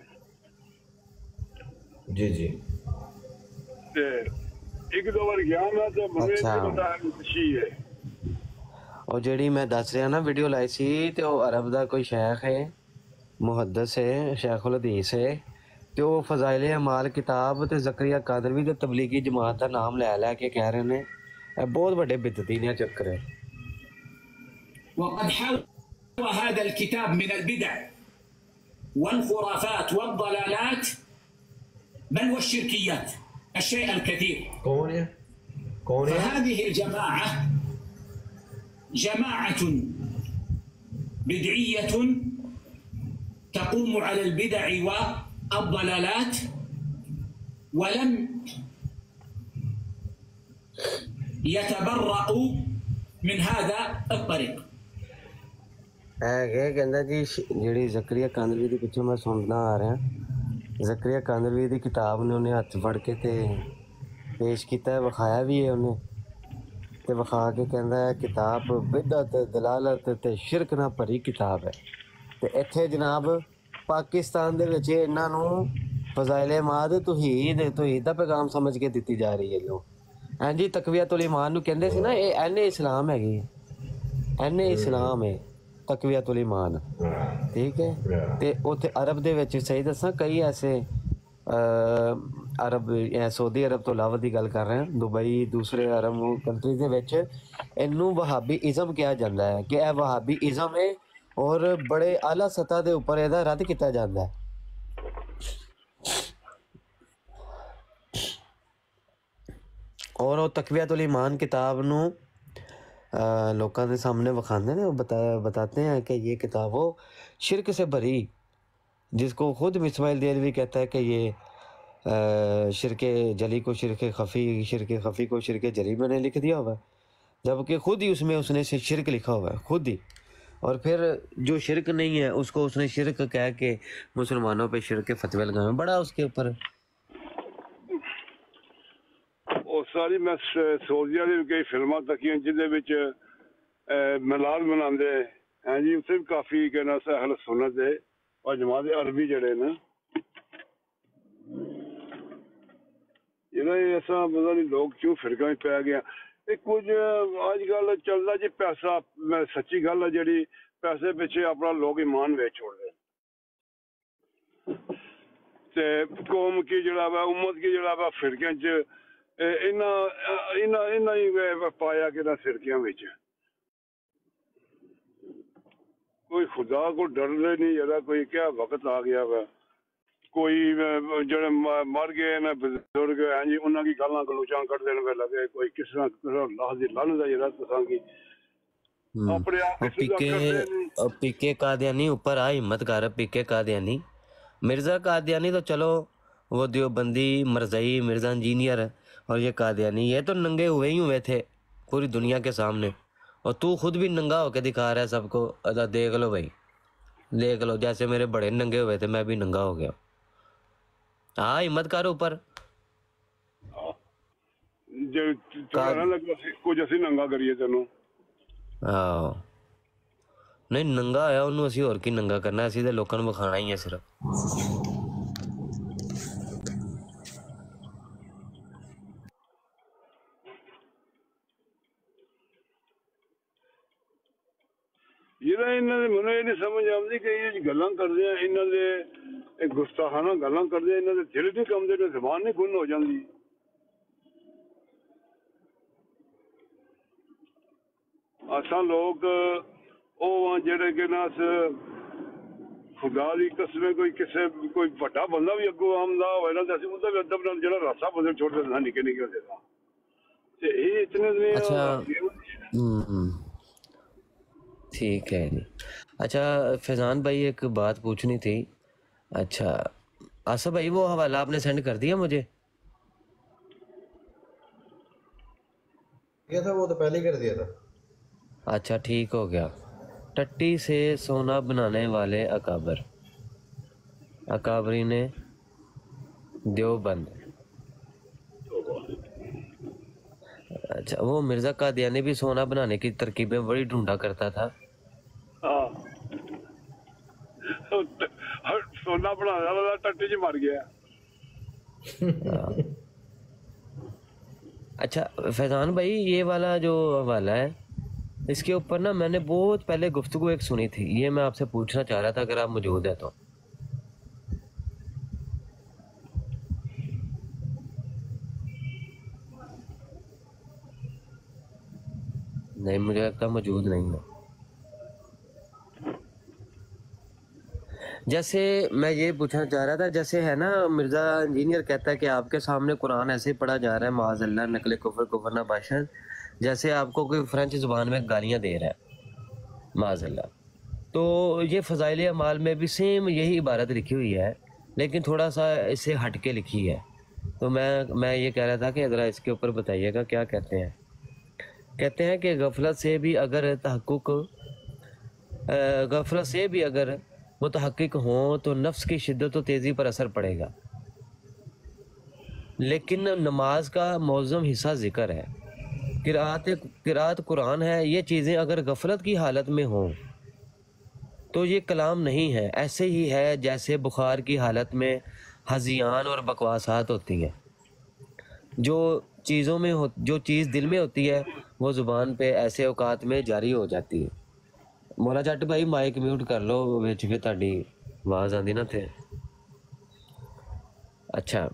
ਜੀ ਜੀ। ਤੇ ਇੱਕ ਦੋ ਵਾਰ ਗਿਆ ਮੈਂ ਤਾਂ ਮੈਨੂੰ ਇਹ ਪਤਾ ਖੁਸ਼ੀ ਹੈ। ਉਹ ਜਿਹੜੀ ਮੈਂ ਦੱਸ ਰਿਹਾ ਨਾ ਵੀਡੀਓ ਲਾਈ ਸੀ ਤੇ ਉਹ ਅਰਬ ਦਾ ਕੋਈ ਸ਼ੇਖ ਹੈ, ਮੁਹੱਦਸ ਹੈ, ਸ਼ੇਖੁਲ ਹਦੀਸ ਹੈ, ਤੇ ਉਹ ਫਜ਼ਾਇਲ ਅਮਾਲ ਕਿਤਾਬ ਤੇ ਜ਼ਕਰੀਆ ਕਾਦਰਵੀ ਦੇ ਤਬਲੀਗੀ ਜਮਾਤ ਦਾ ਨਾਮ ਲੈ ਲੈ ਕੇ ਕਹਿ ਰਹੇ ਨੇ ਇਹ ਬਹੁਤ ਵੱਡੇ ਬਿਦਤੀ ਨੇ ਚੱਕਰ ਹੈ। وقد حول هذا الكتاب من البدع والخرافات والضلالات بل والشركيات الشيء الكثير. कौन है कौन है فهذه الجماعة جماعة بدعية تقوم على البدع والضلالات ولم يتبرؤوا من هذا الطريق. ਇਹ ਕਹਿੰਦਾ ਜੀ ਜਿਹੜੀ ਜ਼ਕਰੀਆ ਕਾਂਦਲਵੀ ਦੇ ਪਿੱਛੇ ਮੈਂ ਸੁਣਦਾ ਆ ਰਿਹਾ, ਜ਼ਕਰੀਆ ਕਾਂਦਲਵੀ ਦੀ ਕਿਤਾਬ ਨੇ ਉਹਨੇ ਹੱਥ ਫੜ ਕੇ ਤੇ ਪੇਸ਼ ਕੀਤਾ, ਵਿਖਾਇਆ ਵੀ ਹੈ ਉਹਨੇ ਤੇ ਵਿਖਾ ਕੇ ਕਹਿੰਦਾ ਹੈ ਕਿਤਾਬ ਬਿਦਅਤ ਦਲਾਲਤ ਤੇ ਸ਼ਿਰਕ ਨਾਲ ਭਰੀ ਕਿਤਾਬ ਹੈ। ਤੇ ਇੱਥੇ ਜਨਾਬ ਪਾਕਿਸਤਾਨ ਦੇ ਵਿੱਚ ਇਹਨਾਂ ਨੂੰ ਫਜ਼ਾਇਲ ਮਾਦ ਤੌਹੀਦ ਤੌਹੀਦ ਦਾ ਪੈਗਾਮ ਸਮਝ ਕੇ ਦਿੱਤੀ ਜਾ ਰਹੀ ਹੈ ਲੋਕ। ਹਾਂਜੀ ਤਕਵੀਅਤੁਲ ਈਮਾਨ ਨੂੰ ਕਹਿੰਦੇ ਸੀ ਨਾ, ਇਹ ਐਨੇ ਇਸਲਾਮ ਹੈਗੀ, ਐਨੇ ਇਸਲਾਮ ਹੈ ਤਕਵੀਅਤੁਲ ਈਮਾਨ, ਠੀਕ ਹੈ। ਤੇ ਉੱਥੇ ਅਰਬ ਦੇ ਵਿੱਚ ਸਹੀ ਦੱਸਾਂ ਕਈ ਐਸੇ ਅਰਬ ਸਊਦੀ ਅਰਬ ਤੋਂ ਇਲਾਵਾ ਦੀ ਗੱਲ ਕਰ ਰਹੇ ਹਾਂ, ਦੁਬਈ ਦੂਸਰੇ ਅਰਬ ਕੰਟਰੀ ਦੇ ਵਿੱਚ ਇਹਨੂੰ ਵਹਾਬੀ ਇਜ਼ਮ ਕਿਹਾ ਜਾਂਦਾ ਹੈ ਕਿ ਇਹ ਵਹਾਬੀ ਇਜ਼ਮ ਹੈ ਔਰ ਬੜੇ ਆਲਾ ਸਤਹ ਦੇ ਉੱਪਰ ਇਹਦਾ ਰੱਦ ਕੀਤਾ ਜਾਂਦਾ ਹੈ। ਉਹ ਤਕਵੀਅਤੁਲ ईमान किताब ਨੂੰ लोगों के सामने विखाते हैं, बता बताते हैं कि ये किताब वो शिरक से भरी, जिसको खुद इस्माइल देलवी कहता है कि ये शिरक जली को शिरक खफ़ी, शिरक खफ़ी को शिरक जली मैंने लिख दिया हुआ है, जबकि खुद ही उसमें उसने शिरक लिखा हुआ है खुद ही। और फिर जो शिरक नहीं है उसको उसने शिरक कह के मुसलमानों पे शिरक फतवे लगाए, बड़ा उसके ऊपर। ਉਹ ਸਾਰੀ ਮੈਂ ਸੋਚਿਆ ਦੀ ਕਈ ਫਿਲਮਾਂ ਤੱਕੀਆਂ ਜਿਹਦੇ ਵਿੱਚ ਮਿਲਾਦ ਮਨਾਉਂਦੇ ਹੈ ਜੀ, ਉੱਥੇ ਵੀ ਕਾਫੀ ਕਹਿਣਾ ਅਹਿਲ ਸੁਨਨਤ ਦੇ ਔਰ ਜਮਾਤ ਅਰਬੀ ਜਿਹੜੇ ਨੇ ਜਿਹੜਾ ਐਸਾ ਪਤਾ ਨਹੀਂ ਲੋਕ ਕਿਉਂ ਫਿਰਕਾਂ ਵਿੱਚ ਪੈ ਗਿਆ। ਇਹ ਕੁਝ ਅੱਜ ਕੱਲ੍ਹ ਚੱਲਦਾ ਜੀ ਪੈਸਾ, ਮੈਂ ਸੱਚੀ ਗੱਲ ਹੈ ਜਿਹੜੀ ਪੈਸੇ ਪਿੱਛੇ ਆਪਣਾ ਲੋਕ ਈਮਾਨ ਵੇਚ ਛੋੜਦੇ ਤੇ ਕੌਮ ਕੀ ਜਿਹੜਾ ਵਾ ਉਮਤ ਕੀ ਜਿਹੜਾ ਵਾ ਫਿਰਕਿਆਂ 'ਚ ਇਹਨਾਂ ਇਹਨਾਂ ਇਹਨਾਂ ਹੀ ਪਾਇਆ ਕਿਹੜਾ ਫਿਰਕਿਆਂ ਵਿੱਚ ਕੋਈ ਖੁਦਾ ਕੋ ਡਰਦੇ ਨਹੀਂ ਜਿਹੜਾ ਕੋਈ ਕਿਆ ਵਕਤ ਆ ਗਿਆ ਵਾ ਕੋਈ ਜਿਹੜੇ ਮਰ ਗਏ ਨੇ ਬਜ਼ੁਰਗ ਹੈ ਜੀ ਉਹਨਾਂ ਦੀ ਗਾਲਾਂ ਗਲੋਚਾਂ ਕੱਢ ਦੇਣ ਵੇ ਲੱਗੇ ਕੋਈ ਕਿਸ ਤਰ੍ਹਾਂ ਅੱਲਾਹ ਦੀ ਲਾਨਤ ਦਾ ਜਿਹੜਾ ਤੁਸਾਂ की अपने आप पीके पीके कादियानी ऊपर आ हिम्मत कर, पीके कादियानी मिर्ज़ा कादियानी तो चलो वो देवबंदी मरज़ई मिर्ज़ा इंजीनियर और ये कादियानी ये तो नंगे हुए ही हुए थे पूरी दुनिया के सामने, और तू खुद भी नंगा होके दिखा रहा है सबको। अदा देख लो भाई, देख लो जैसे मेरे बड़े नंगे हुए थे मैं भी नंगा हो गया। हाँ हिम्मत कर ऊपर कुछ असी नंगा करिए तेनों। ਆਹੋ ਨਹੀਂ ਨੰਗਾ ਹੋਇਆ ਉਹਨੂੰ ਅਸੀਂ ਹੋਰ ਕੀ ਨੰਗਾ ਕਰਨਾ, ਅਸੀਂ ਤਾਂ ਲੋਕਾਂ ਨੂੰ ਵਿਖਾਣਾ ਹੀ ਹੈ ਸਿਰਫ। ਜਿਹੜਾ ਇਹਨਾਂ ਦੇ ਮੈਨੂੰ ਇਹ ਨਹੀਂ ਸਮਝ ਆਉਂਦੀ ਕਿ ਇਹ ਗੱਲਾਂ ਕਰਦੇ ਆ ਇਹਨਾਂ ਦੇ ਗੁਸਤਾਖਾਨਾ ਗੱਲਾਂ ਕਰਦੇ ਆ, ਇਹਨਾਂ ਦੇ ਦਿਲ ਨਹੀਂ ਕੰਬਦੇ ਨੇ, ਜ਼ਬਾਨ ਨਹੀਂ ਗੁੰਨ ਹੋ ਜਾਂਦੀ। ਅਸਾਂ ਲੋਕ ਉਹ ਜਿਹੜੇ ਕਿ ਨਾ ਖੁਦਾ ਦੀ ਕਸਮ ਕੋਈ ਕਿਸੇ ਕੋਈ ਵੱਡਾ ਬੰਦਾ ਵੀ ਅੱਗੋਂ ਆਮਦਾ ਹੋਏ ਨਾ ਤੇ ਅਸੀਂ ਉਹਦਾ ਵੀ ਅਦਬ ਨਾਲ ਜਿਹੜਾ ਰਾਸਾ ਬਦਲ ਛੋੜਦੇ ਸਾਂ ਨਿੱਕੇ ਨਿੱਕੇ ਹੁੰਦੇ ਸਾਂ ਤੇ ਇਹ ਇਤਨੇ ਦਿਨ। अच्छा ठीक है जी। अच्छा फैज़ान भाई एक बात पूछनी थी। अच्छा आसिफ भाई वो हवाला आपने सेंड कर दिया मुझे? किया था वो तो पहले ही कर दिया था। अच्छा ठीक हो गया। टट्टी से सोना बनाने वाले अकाबर, अकाबरी ने देवबंद। अच्छा वो मिर्ज़ा कादियानी भी सोना बनाने की तरकीबें बड़ी ढूंढा करता था। सोना बनाने वाला टट्टी च मर गया। अच्छा फैज़ान भाई ये वाला जो हवाला है इसके ऊपर ना मैंने बहुत पहले गुफ्तगू एक सुनी थी, ये मैं आपसे पूछना चाह रहा था अगर आप मौजूद है तो। नहीं मुझे लगता मौजूद नहीं है। जैसे मैं ये पूछना चाह रहा था, जैसे है ना मिर्ज़ा इंजीनियर कहता है कि आपके सामने कुरान ऐसे ही पढ़ा जा रहा है माज़अल्लाह नकल कुफर कुफर ना बाशन, जैसे आपको कोई फ्रेंच ज़ुबान में गालियाँ दे रहा है माज़अल्लाह। तो ये फ़ज़ाइल अमाल में भी सेम यही इबारत लिखी हुई है लेकिन थोड़ा सा इससे हट के लिखी है। तो मैं मैं ये कह रहा था कि ज़रा इसके ऊपर बताइएगा क्या कहते हैं। कहते हैं कि गफलत से भी अगर तहक़्क़ुक़ गफलत से भी अगर मुतहक़्क़िक़ हों तो नफ्स की शिद्दत व तेज़ी पर असर पड़ेगा, लेकिन नमाज का मौज़म हिस्सा ज़िक्र है, किरात किरात कुरान है, ये चीज़ें अगर गफलत की हालत में हों तो ये कलाम नहीं है। ऐसे ही है जैसे बुखार की हालत में हज़ियान और बकवासात होती हैं। जो चीज़ों में हो जो चीज़ दिल में होती है वो ज़ुबान पे ऐसे औकात में जारी हो जाती है। मौला जट भाई माइक म्यूट कर लो, विच फिर तुहाडी आवाज़ आती ना थे। अच्छा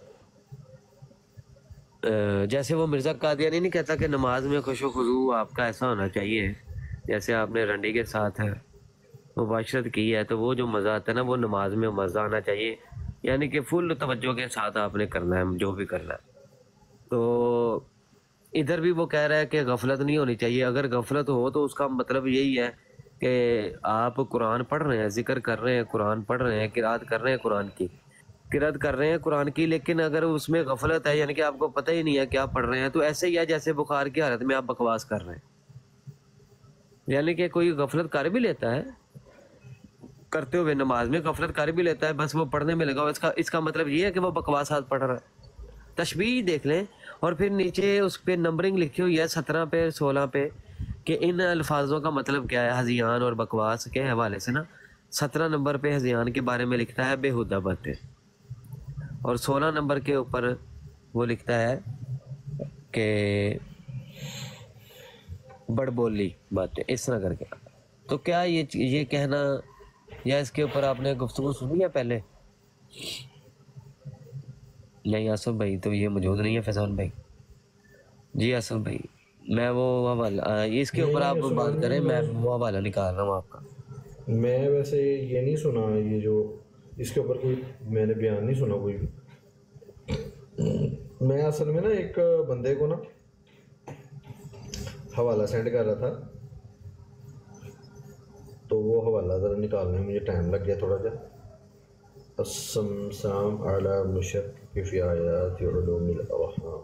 जैसे वो मिर्ज़ा कादियानी नहीं कहता कि नमाज में खुशो खुजू आपका ऐसा होना चाहिए जैसे आपने रंडी के साथ मुबाशरत की है, तो वो जो मज़ा आता है ना वो नमाज में मज़ा आना चाहिए, यानी कि फुल तवज्जो के साथ आपने करना है जो भी करना है। तो इधर भी वो कह रहा है कि गफलत नहीं होनी चाहिए। अगर गफलत हो तो उसका मतलब यही है कि आप कुरान पढ़ रहे हैं, जिक्र कर रहे हैं, कुरान पढ़ रहे हैं, किरात कर रहे हैं, कुरान की किरात कर रहे हैं कुरान की, लेकिन अगर उसमें गफलत है यानी कि आपको पता ही नहीं है क्या पढ़ रहे हैं, तो ऐसे ही है जैसे बुखार की हालत में आप बकवास कर रहे हैं। यानी कि कोई गफलत कर भी लेता है, करते हुए नमाज में गफलत कर भी लेता है, बस वो पढ़ने में लगा हुआ, इसका इसका मतलब ये है कि वो बकवास हाथ पढ़ रहा है। तशबीह देख लें और फिर नीचे उस पर नंबरिंग लिखी हुई है सत्रह पे सोलह पे कि इन अल्फाजों का मतलब क्या है हजियान और बकवास के हवाले से ना। सत्रह नंबर पे हजियान के बारे में लिखता है बेहुदा बातें, और सोलह नंबर के ऊपर वो लिखता है कि बड़बोली बातें, इस तरह करके। तो क्या ये ये कहना या इसके ऊपर आपने गुफ्तगू सुनी है पहले? नहीं आसफ भाई तो ये मौजूद नहीं है। फैजान भाई जी, आसफ भाई मैं वो हवाला इसके ऊपर आप बात करें, मैं वो हवाला निकाल रहा हूँ आपका। मैं वैसे ये नहीं सुना, ये जो इसके ऊपर कोई मैंने बयान नहीं सुना कोई भी। मैं असल में ना एक बंदे को ना हवाला सेंड कर रहा था, तो वो हवाला ज़रा निकालने में मुझे टाइम लग गया थोड़ा सा। अस्सलाम अला मुशर्रफ आयात उलूमिल अवहाम।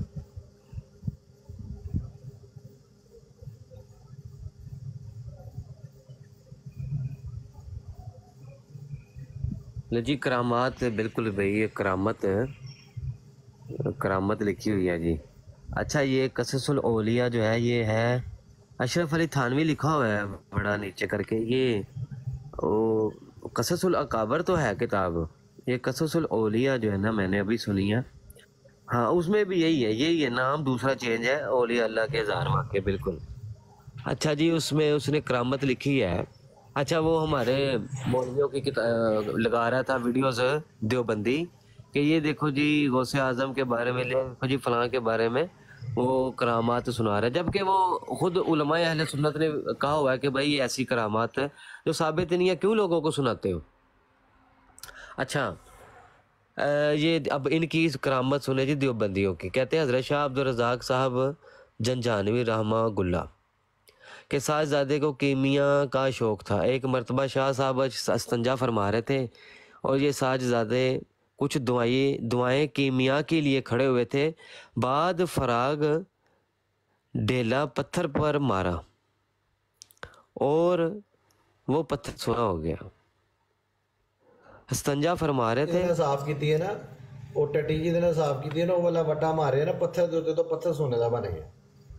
जी करामात, बिल्कुल भाई करामत करामत लिखी हुई है जी। अच्छा ये कससुल औलिया जो है ये है अशरफ अली थानवी लिखा हुआ है बड़ा नीचे करके। ये ओ कससुल अकाबर तो है किताब, ये कससुल औलिया जो है ना मैंने अभी सुनी है। हाँ उसमें भी यही है, यही है, नाम दूसरा चेंज है, औलिया अल्लाह के हजार वाक़े बिल्कुल। अच्छा जी उसमें उसने करामत लिखी है। अच्छा वो हमारे मौलवियों की किताब लगा रहा था वीडियोस देवबंदी कि ये देखो जी गौसे आजम के बारे में, देखो जी फलां के बारे में वो करामात सुना रहा है, जबकि वो खुद उलमाए अहले सुन्नत ने कहा हुआ है कि भाई ये ऐसी करामात है जो साबित नहीं है, क्यों लोगों को सुनाते हो। अच्छा ये अब इनकी करामत सुने जी देवबंदियों की। कहते हैं हज़रत शाह अब्दुल रज़ाक साहब जंजानवी रहमा गुल्ला के साहबजादे को कीमिया का शौक़ था। एक मरतबा शाह साहब इस्तंजा फरमा रहे थे और ये साहबजादे कुछ दुआएं दुआएं कीमिया के लिए खड़े हुए थे। बाद फराग ढेला पत्थर पर मारा और वो पत्थर सोना हो गया। इस्तंजा फरमा रहे थे, साफ की है ना वो टटी जी ने साफ की है ना, वो वाला वटा मारे ना पत्थर दे तो पत्थर सोने का बन गया।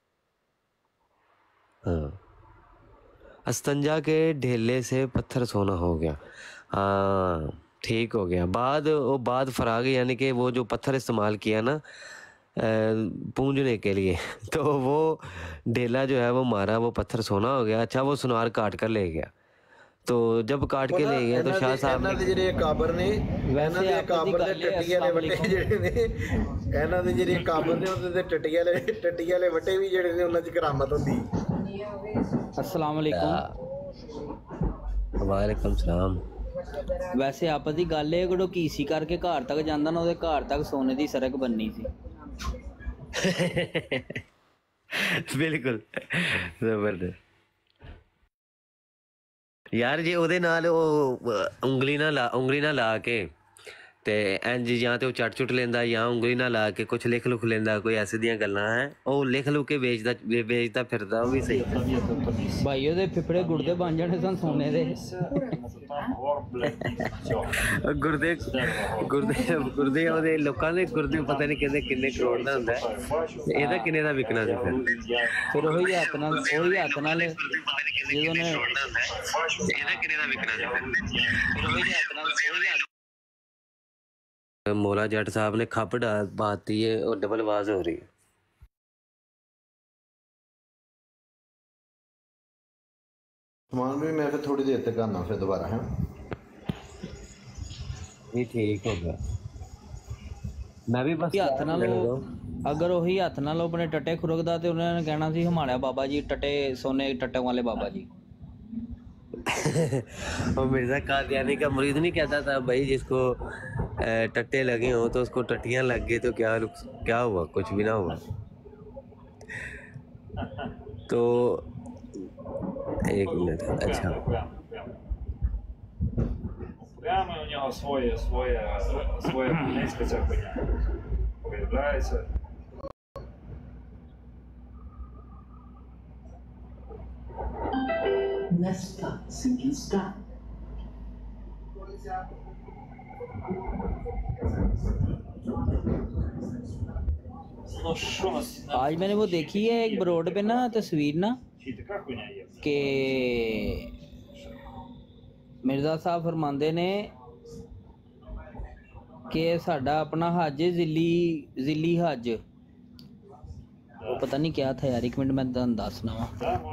हाँ अस्तंजा के ढेले से पत्थर सोना हो गया। हाँ ठीक हो गया। बाद वो बाद फराग यानी कि वो जो पत्थर इस्तेमाल किया ना पूंजने के लिए तो वो ढेला जो है वो मारा, वो पत्थर सोना हो गया। अच्छा वो सुनार काट कर ले गया, तो जब काट के ले गया तो शाह साहब ने ਜਿਹੜੇ ਕਾਬਰ ਨੇ ਇਹਨਾਂ ਦੇ ਕਾਬਰ ਦੇ ਟੱਟੀਆਂ ਵਾਲੇ ਵੱਟੇ ਜਿਹੜੇ ਨੇ ਇਹਨਾਂ ਦੇ ਜਿਹੜੇ ਕਾਬਰ ਨੇ ਉਹਦੇ ਤੇ ਟੱਟੀਆਂ ਵਾਲੇ ਟੱਟੀਆਂ ਵਾਲੇ ਵੱਟੇ ਵੀ ਜਿਹੜੇ ਨੇ ਉਹਨਾਂ ਦੀ ਕਰਾਮਤ ਹੁੰਦੀ। अस्सलाम वालेकुम। वालेकुम सलाम। वैसे आपस की गल है कि कीसी करके घर तक जाता ना, ਉਹਦੇ घर तक सोने की सड़क बननी सी। बिल्कुल जबरदस्त यार जी। ਉਹਦੇ ਨਾਲ ਉਹ ਉਂਗਲੀ ਨਾਲ ਲਾ ਉਂਗਲੀ ਨਾਲ ਲਾ ਕੇ ਤੇ ਇੰਜ ਜਾਂ ਤੇ ਉਹ ਚਟ ਚੁੱਟ ਲੈਂਦਾ ਜਾਂ ਉਂਗਲੀ ਨਾਲ ਲਾ ਕੇ ਕੁਝ ਲਿਖ ਲੁਖ ਲੈਂਦਾ, ਕੋਈ ਐਸੇ ਦੀਆਂ ਗੱਲਾਂ ਹੈ। ਉਹ ਲਿਖ ਲੁ ਕੇ ਵੇਚਦਾ ਵੇਚਦਾ ਫਿਰਦਾ, ਉਹ ਵੀ ਸਹੀ। ਭਾਈ ਉਹਦੇ ਫਿਫੜੇ ਗੁਰਦੇ ਬਣ ਜਾਣੇ ਸਨ ਸੋਨੇ ਦੇ। ਗੁਰਦੇ ਗੁਰਦੇ ਗੁਰਦੇ ਉਹਦੇ ਲੋਕਾਂ ਦੇ ਗੁਰਦੇ ਪਤਾ ਨਹੀਂ ਕਿੰਨੇ ਕਿੰਨੇ ਕਰੋੜ ਦਾ ਹੁੰਦਾ, ਇਹਦਾ ਕਿੰਨੇ ਦਾ ਵਿਕਣਾ ਸੀ ਫਿਰ? ਫਿਰ ਉਹੀ ਹੱਥ ਨਾਲ ਉਹੀ ਹੱਥ ਨਾਲ ਜਦੋਂ ਨੇ ਇਹਦਾ ਕਿੰਨੇ ਦਾ ਵਿਕਣਾ ਸੀ ਫਿਰ? ਉਹੀ ਹੱਥ ਨਾਲ ਉਹੀ ਹੱਥ। मौला जट साहब ने खप डाल पाती है और डबल आवाज हो रही है। समान भी मैं फिर थोड़ी देर तक आना फिर दोबारा है ये ठीक हो गया। मैं भी बस हथ नाल अगर वही हथ नाल अपने टट्टे खुरकदा ते उन्होंने कहना सी हमारा बाबा जी टट्टे सोने टट्टे वाले बाबा जी। और मिर्जा कादियानी का मुरीद नहीं कहता था भाई जिसको टट्टे लगे हो तो उसको टट्टियां लग गई तो क्या क्या हुआ? कुछ भी ना हुआ। तो एक मिनट, अच्छा Прямо у нього своє, своє, своє низьке ця хуйня. Виявляється. Nesta Singista. Ну що нас? आज मैंने वो देखी है एक ब्रोड पे ना तस्वीर ना Чи така хуйня є? कि मिर्जा साहब फरमांदे ने कि साडा अपना हज जिली जिली हज वो पता नहीं क्या था यार, एक मिनट मैं तुहानू दसना वा।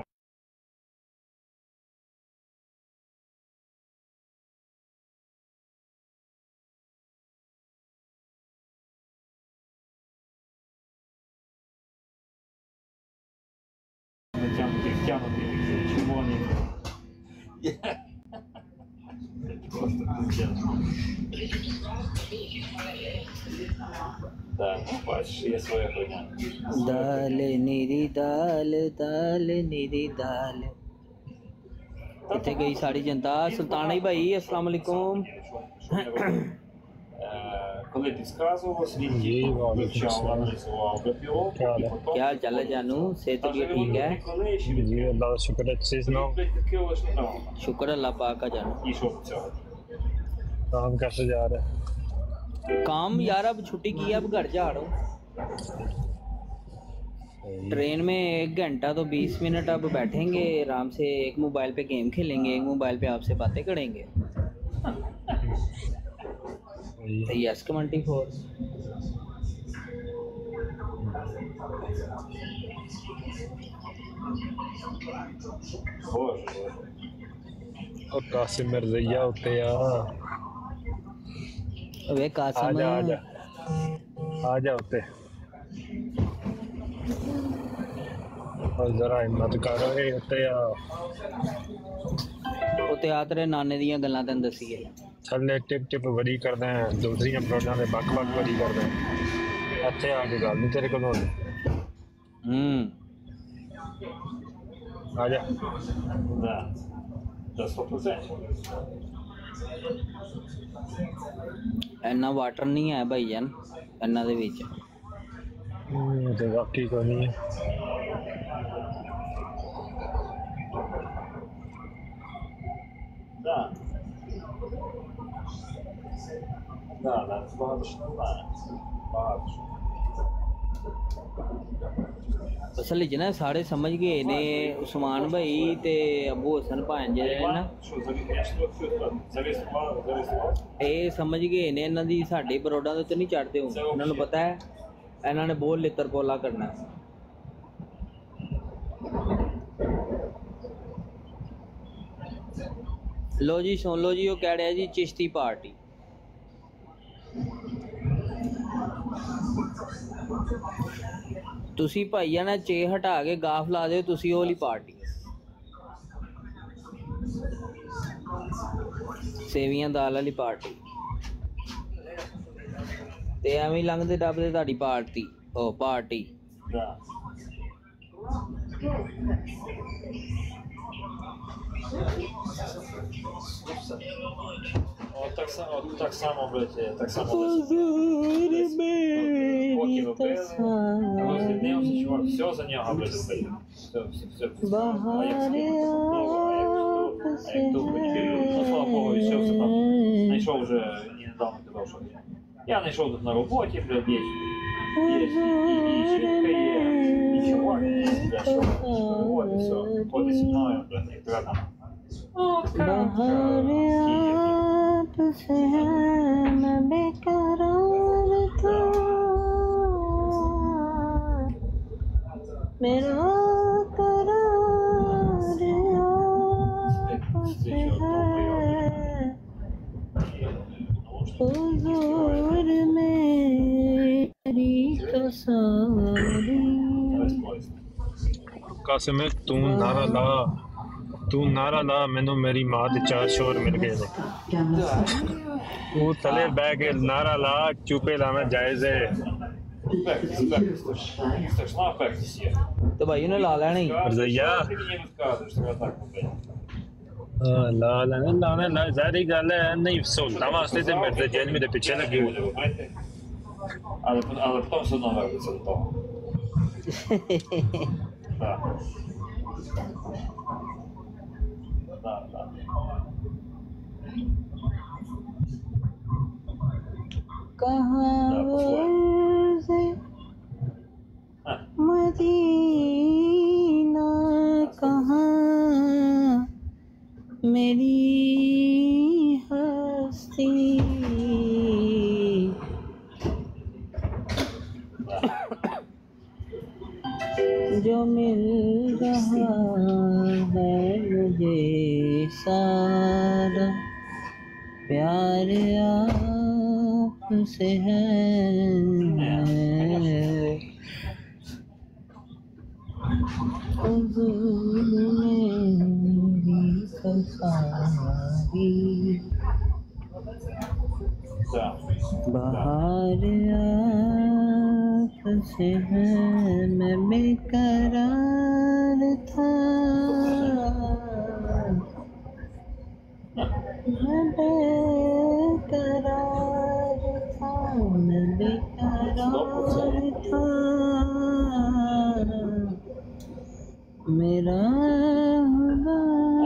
Натягнутий, втягнутий, червоний. Просто пиздец. Да, ну бачиш, є своя хуйня. दाल नीरी दाल दाल नीरी दाल कितने गई सारी जनता। सुल्तान भाई अस्सलाम वालेकुम। Коли підказував, слід Є, вивчав, аналізував графіок, і потім... क्या हाल चाल है जानू, सेहत भी ठीक है? जी अल्लाह का शुक्र है, अच्छे सुनाओ। Таке лише не дав. शुक्र अल्लाह पाक का जानू। І що в цього? काम कैसे जा रहा है? काम यार अब छुट्टी की है, अब घर जा रहा हूँ। ट्रेन में एक घंटा तो बीस मिनट अब बैठेंगे आराम से, एक मोबाइल पे गेम खेलेंगे, एक मोबाइल पे आपसे बातें करेंगे। यस कमेंटी फोर Боже, और कासिम मिर्जैया उठे आ वे कासिम आजा आजा आजा उठे और जरा हिम्मत करो ए उठे आ उते आ तेरे नाने दियां गल्लां तैनूं दस्सीए। थल्ले टिप टिप वरी करदे हैं, दूसरियां प्रोडां दे बक बक वरी करदे हैं। ਇੱਥੇ ਆ ਕੇ ਗੱਲ ਨਹੀਂ ਤੇਰੇ ਕੋਲ ਹੋਣੀ। हम्म ਆ ਜਾ да. Да, сто процентов. ਇੰਨਾ ਵਾਟਰ ਨਹੀਂ ਹੈ ਭਾਈ ਜਾਨ ਇਹਨਾਂ ਦੇ ਵਿੱਚ। ਹੂੰ ਤੇ ਵਾਕਈ ਕੋਈ ਨਹੀਂ ਹੈ। Да. Да, да, це багато що не знає. Багато що. ਅਸਲ ਵਿੱਚ ਨਾ ਸਾਰੇ ਸਮਝ ਗਏ ਨੇ, ਉਸਮਾਨ ਭਾਈ ਤੇ ਅਬੂ ਹਸਨ ਭਾਣ ਜਿਹੜੇ ਨੇ ਨਾ, Що, зареєстрував, зареєстрував? ਇਹ ਸਮਝ ਗਏ ਨੇ ਇਹਨਾਂ ਦੀ ਸਾਡੇ ਬਰੋਡਾਂ ਦੇ ਉੱਤੇ ਨਹੀਂ ਚੜਦੇ ਹੋ। ਇਹਨਾਂ ਨੂੰ ਪਤਾ ਹੈ ਇਹਨਾਂ ਨੇ ਬਹੁਤ ਲਿੱਤਰ ਪੋਲਾ ਕਰਨਾ ਹੈ। ਲੋ ਜੀ ਸੁਣ ਲਓ ਜੀ, ਉਹ ਕਹਿ ਰਿਹਾ ਜੀ ਚਿਸ਼ਤੀ ਪਾਰਟੀ। ਤੁਸੀਂ ਭਾਈਆਂ ਨਾਲ ਚੇ ਹਟਾ ਕੇ ਗਾਫ ਲਾ ਦਿਓ, ਤੁਸੀਂ ਉਹ ਵਾਲੀ ਪਾਰਟੀ ਸੇਵੀਆਂ ਦਾਲ ਵਾਲੀ ਪਾਰਟੀ ਤੇ ਐਵੇਂ ਹੀ ਲੰਘਦੇ ਡੱਬਦੇ ਤੁਹਾਡੀ ਪਾਰਟੀ ਉਹ ਪਾਰਟੀ। Да. От так само, от так само, блядь, так само, блядь. Поки робили, розвіднився, чувак, все за нього, блядь, робили. Все, все, все. А як а як то хотів, ну, слава Богу, і все, все там. Знайшов вже, і недавно казав, що я знайшов тут на роботі, блядь, є. Є, і, і, і жінка є, і чувак, і, блядь, що, от, і все. Ходить зі мною, блядь, і треба там. От, коротко, मेरा करार आपसे है, हुजूर मेरी कसारी। ਕਾਸਿਮ ਤੂੰ ਨਾਰਾ ਲਾ ਤੂੰ ਨਾਰਾ ਲਾ ਮੈਨੂੰ ਮੇਰੀ ਮਾਂ ਦੇ ਚਾਰ ਸ਼ੋਰ ਮਿਲ ਗਏ ਨੇ। ਤੂੰ ਥੱਲੇ ਬਹਿ ਕੇ ਨਾਰਾ ਲਾ ਚੁੱਪੇ ਲਾਣਾ ਜਾਇਜ਼ ਹੈ। Respect, respect. Страшна афектія. ਤੇ ਭਾਈ ਉਹਨੇ ਲਾ ਲੈਣਾ ਹੀ ਰਜ਼ਈਆ Ти мені розказуєш, що я так робив. ਲਾ ਲੈਣਾ ਲਾਣਾ ਨਾ ਜ਼ਾਰੀ ਗੱਲ ਹੈ ਨਹੀਂ ਸਹੂਲਤਾਂ ਵਾਸਤੇ ਤੇ ਮੇਰੇ ਜਨਮ ਦੇ ਪਿੱਛੇ ਲੱਗੇ ਹੋਏ робити. Але, але потім все одно вернеться до того. Так. Так, так. कहाँ Да, по-своему. से हाँ. मदीना कहाँ मेरी हस्ती जो मिल रहा है मुझे सारा प्यार आपसे है हुजूर मेरी कसाई Так. बाहर आपसे है मैं बेकरार था मैं बेकरार था मैं बेकरार था मेरा हुआ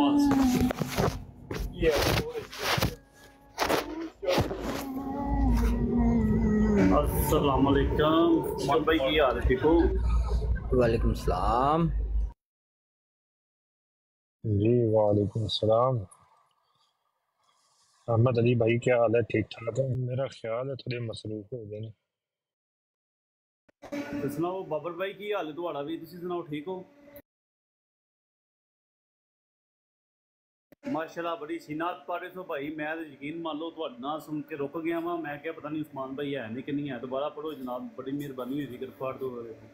अस्सलाम वालेकुम मोहम्मद भाई की हाल है ठीक हो वालेकुम सलाम जी वालेकुम सलाम अहमद अली भाई क्या हाल है ठीक ठाक है मेरा ख्याल है थोड़े मसरूफ हो गए ने ਤੇ ਸੁਣਾਓ ਬਾਬਰ ਭਾਈ ਕੀ ਹਾਲ ਹੈ ਤੁਹਾਡਾ ਵੀ ਤੁਸੀਂ ਸੁਣਾਓ ਠੀਕ ਹੋ ਮਾਸ਼ਾਅੱਲਾ ਬੜੀ ਸੀਨਾਤ ਪਾੜੇ ਸੋ ਭਾਈ ਮੈਂ ਤਾਂ ਯਕੀਨ ਮੰਨ ਲਓ ਤੁਹਾਡਾ ਨਾਂ ਸੁਣ ਕੇ ਰੁਕ ਗਿਆ ਵਾਂ ਮੈਂ ਕਿਹਾ ਪਤਾ ਨਹੀਂ ਉਸਮਾਨ ਭਾਈ ਹੈ ਨਹੀਂ ਕਿ ਨਹੀਂ ਹੈ ਦੁਬਾਰਾ ਪੜੋ ਜਨਾਬ ਬੜੀ ਮਿਹਰਬਾਨੀ ਹੋਈ ਜ਼ਿਕਰ ਫਾੜ ਦੋ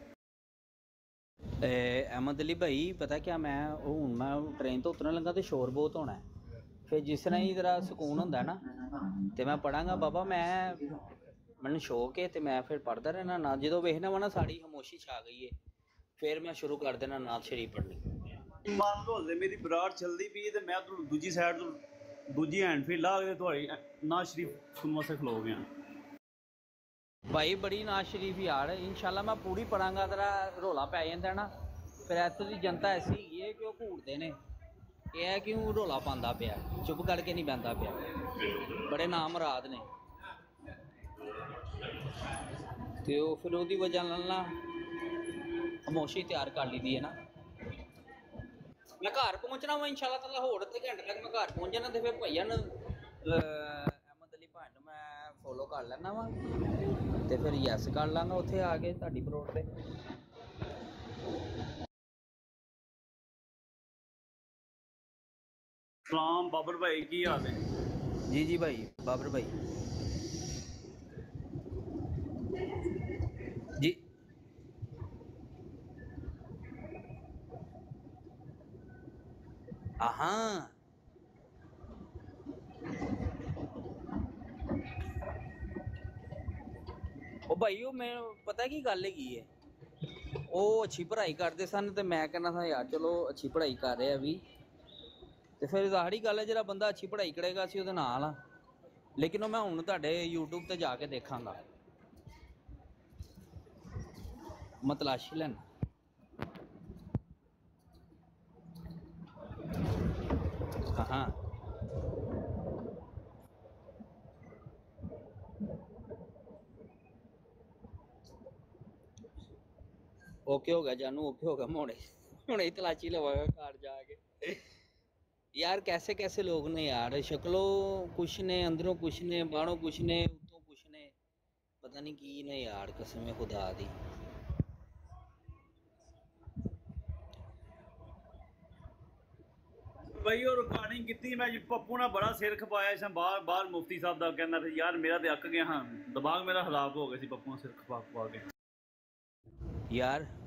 ਅਹਿਮਦ ਅਲੀ ਭਾਈ ਪਤਾ ਕਿਆ ਮੈਂ ਉਹ ਹੁਣ ਮੈਂ ਟ੍ਰੇਨ ਤੋਂ ਉਤਰਨ ਲੱਗਾ ਤੇ ਸ਼ੋਰ ਬਹੁਤ ਹੋਣਾ ਫਿਰ ਜਿਸ ਤਰ੍ਹਾਂ ਹੀ ਜ਼ਰਾ ਸਕੂਨ ਹੁੰਦਾ ਨਾ ਤੇ ਮੈਂ ਪੜਾਂਗਾ ਬਾਬਾ ਮੈਂ ਮੈਨੂੰ ਸ਼ੌਕ ਹੈ ਤੇ ਮੈਂ ਫਿਰ ਪੜ੍ਹਦਾ ਰਹਿਣਾ ਨਾ ਜਦੋਂ ਵੇਖਣਾ ਵਾ ਨਾ ਸਾਡੀ ਖਾਮੋਸ਼ੀ ਛਾ ਗਈ ਹੈ ਫਿਰ ਮੈਂ ਸ਼ੁਰੂ ਕਰ ਦੇਣਾ ਨਾਤ ਸ਼ਰੀਫ ਪੜ੍ਹਨੀ ਮੰਨ ਲਓ ਹਲੇ ਮੇਰੀ ਬਰਾੜ ਚੱਲਦੀ ਪਈ ਤੇ ਮੈਂ ਤੁਹਾਨੂੰ ਦੂਜੀ ਸਾਈਡ ਤੋਂ ਦੂਜੀ ਹੈਂਡ ਫੀਲ ਲਾ ਕੇ ਤੁਹਾਡੀ ਨਾਤ ਸ਼ਰੀਫ ਸੁਣਨ ਵਾਸਤੇ ਖਲੋ ਗਿਆ ਭਾਈ ਬੜੀ ਨਾਤ ਸ਼ਰੀਫ ਯਾਰ ਇਨਸ਼ਾਅੱਲਾ ਮੈਂ ਪੂਰੀ ਪੜਾਂਗਾ ਤੇਰਾ ਰੋਲਾ ਪੈ ਜਾਂਦਾ ਨਾ ਫਿਰ ਇੱਥੋਂ ਦੀ ਜਨਤਾ ਐਸੀ ਹੈਗੀ ਹੈ ਕਿ ਉਹ ਘੂਰਦੇ ਨੇ ਇਹ ਹੈ ਕਿ ਉਹ ਰੋਲਾ ਪਾਉਂਦਾ ਪਿਆ ਚੁੱਪ ਕਰਕੇ ਨਹੀਂ ਬਹਿੰਦਾ ਪਿਆ ਬੜੇ ਨਾਮ ਰਾਦ ਨੇ ਤੇ ਉਹ ਫਿਰ ਉਹਦੀ ਵਜ੍ਹਾ ਨਾਲ ਨਾ ਖਾਮੋਸ਼ੀ ਤਿਆਰ ਕਰ ਲਈਦੀ ਹੈ ਨਾ ਮੈਂ ਘਰ ਪਹੁੰਚਣਾ ਵਾ ਇਨਸ਼ਾਅੱਲਾ ਤਾਲਾ ਹੋਰ ਅੱਧੇ ਘੰਟੇ ਤੱਕ ਮੈਂ ਘਰ ਪਹੁੰਚ ਜਾਣਾ ਤੇ ਫਿਰ ਭਈਆ ਨੂੰ ਅਹਿਮਦ ਅਲੀ ਭਾਈ ਨੂੰ ਮੈਂ ਫੋਲੋ ਕਰ ਲੈਣਾ ਵਾ ਤੇ ਫਿਰ ਯੈਸ ਕਰ ਲਾਂਗਾ ਉੱਥੇ ਆ ਕੇ ਤੁਹਾਡੀ ਬਰੋਡ ਤੇ ਸਲਾਮ ਬਾਬਰ ਭਾਈ ਕੀ ਹਾਲ ਹੈ ਜੀ ਜੀ ਭਾਈ ਬਾਬਰ ਭਾਈ जी हाँ ਉਹ ਭਾਈ ਉਹ ਮੈਂ ਪਤਾ ਕੀ ਗੱਲ ਹੈਗੀ ਹੈ ਉਹ ਅੱਛੀ ਪੜ੍ਹਾਈ ਕਰਦੇ ਸਨ ਤੇ ਮੈਂ ਕਹਿੰਦਾ ਸੀ ਯਾਰ ਚਲੋ ਅੱਛੀ ਪੜ੍ਹਾਈ ਕਰ ਰਿਹਾ ਵੀ ਤੇ ਫਿਰ ਜ਼ਾਹਰੀ ਗੱਲ ਹੈ ਜਿਹੜਾ ਬੰਦਾ ਅੱਛੀ ਪੜ੍ਹਾਈ ਕਰੇਗਾ ਸੀ ਉਹਦੇ ਨਾਲ ਆ ਲੇਕਿਨ ਉਹ ਮੈਂ ਹੁਣ ਤੁਹਾਡੇ YouTube ਤੇ ਜਾ ਕੇ ਦੇਖਾਂਗਾ मतलाशी लेना हाँ ओके हो गया जानू ओके हो गया मोड़े हुणे तलाशी लवागा घर जाके यार कैसे कैसे लोग ने यार शक्लों कुछ ने अंदरों कुछ ने बाहरों कुछ ने उत्तों कुछ ने पता नहीं की ने यार कसम खुदा दी भाई और रिकॉर्डिंग की मैं पप्पू ने बड़ा सिर खपाया इस बाहर बाहर मुफ्ती साहब का कहना था यार मेरा तो अक गया हाँ दिमाग मेरा खराब हो गया पप्पू ने सिर खपा खपा के यार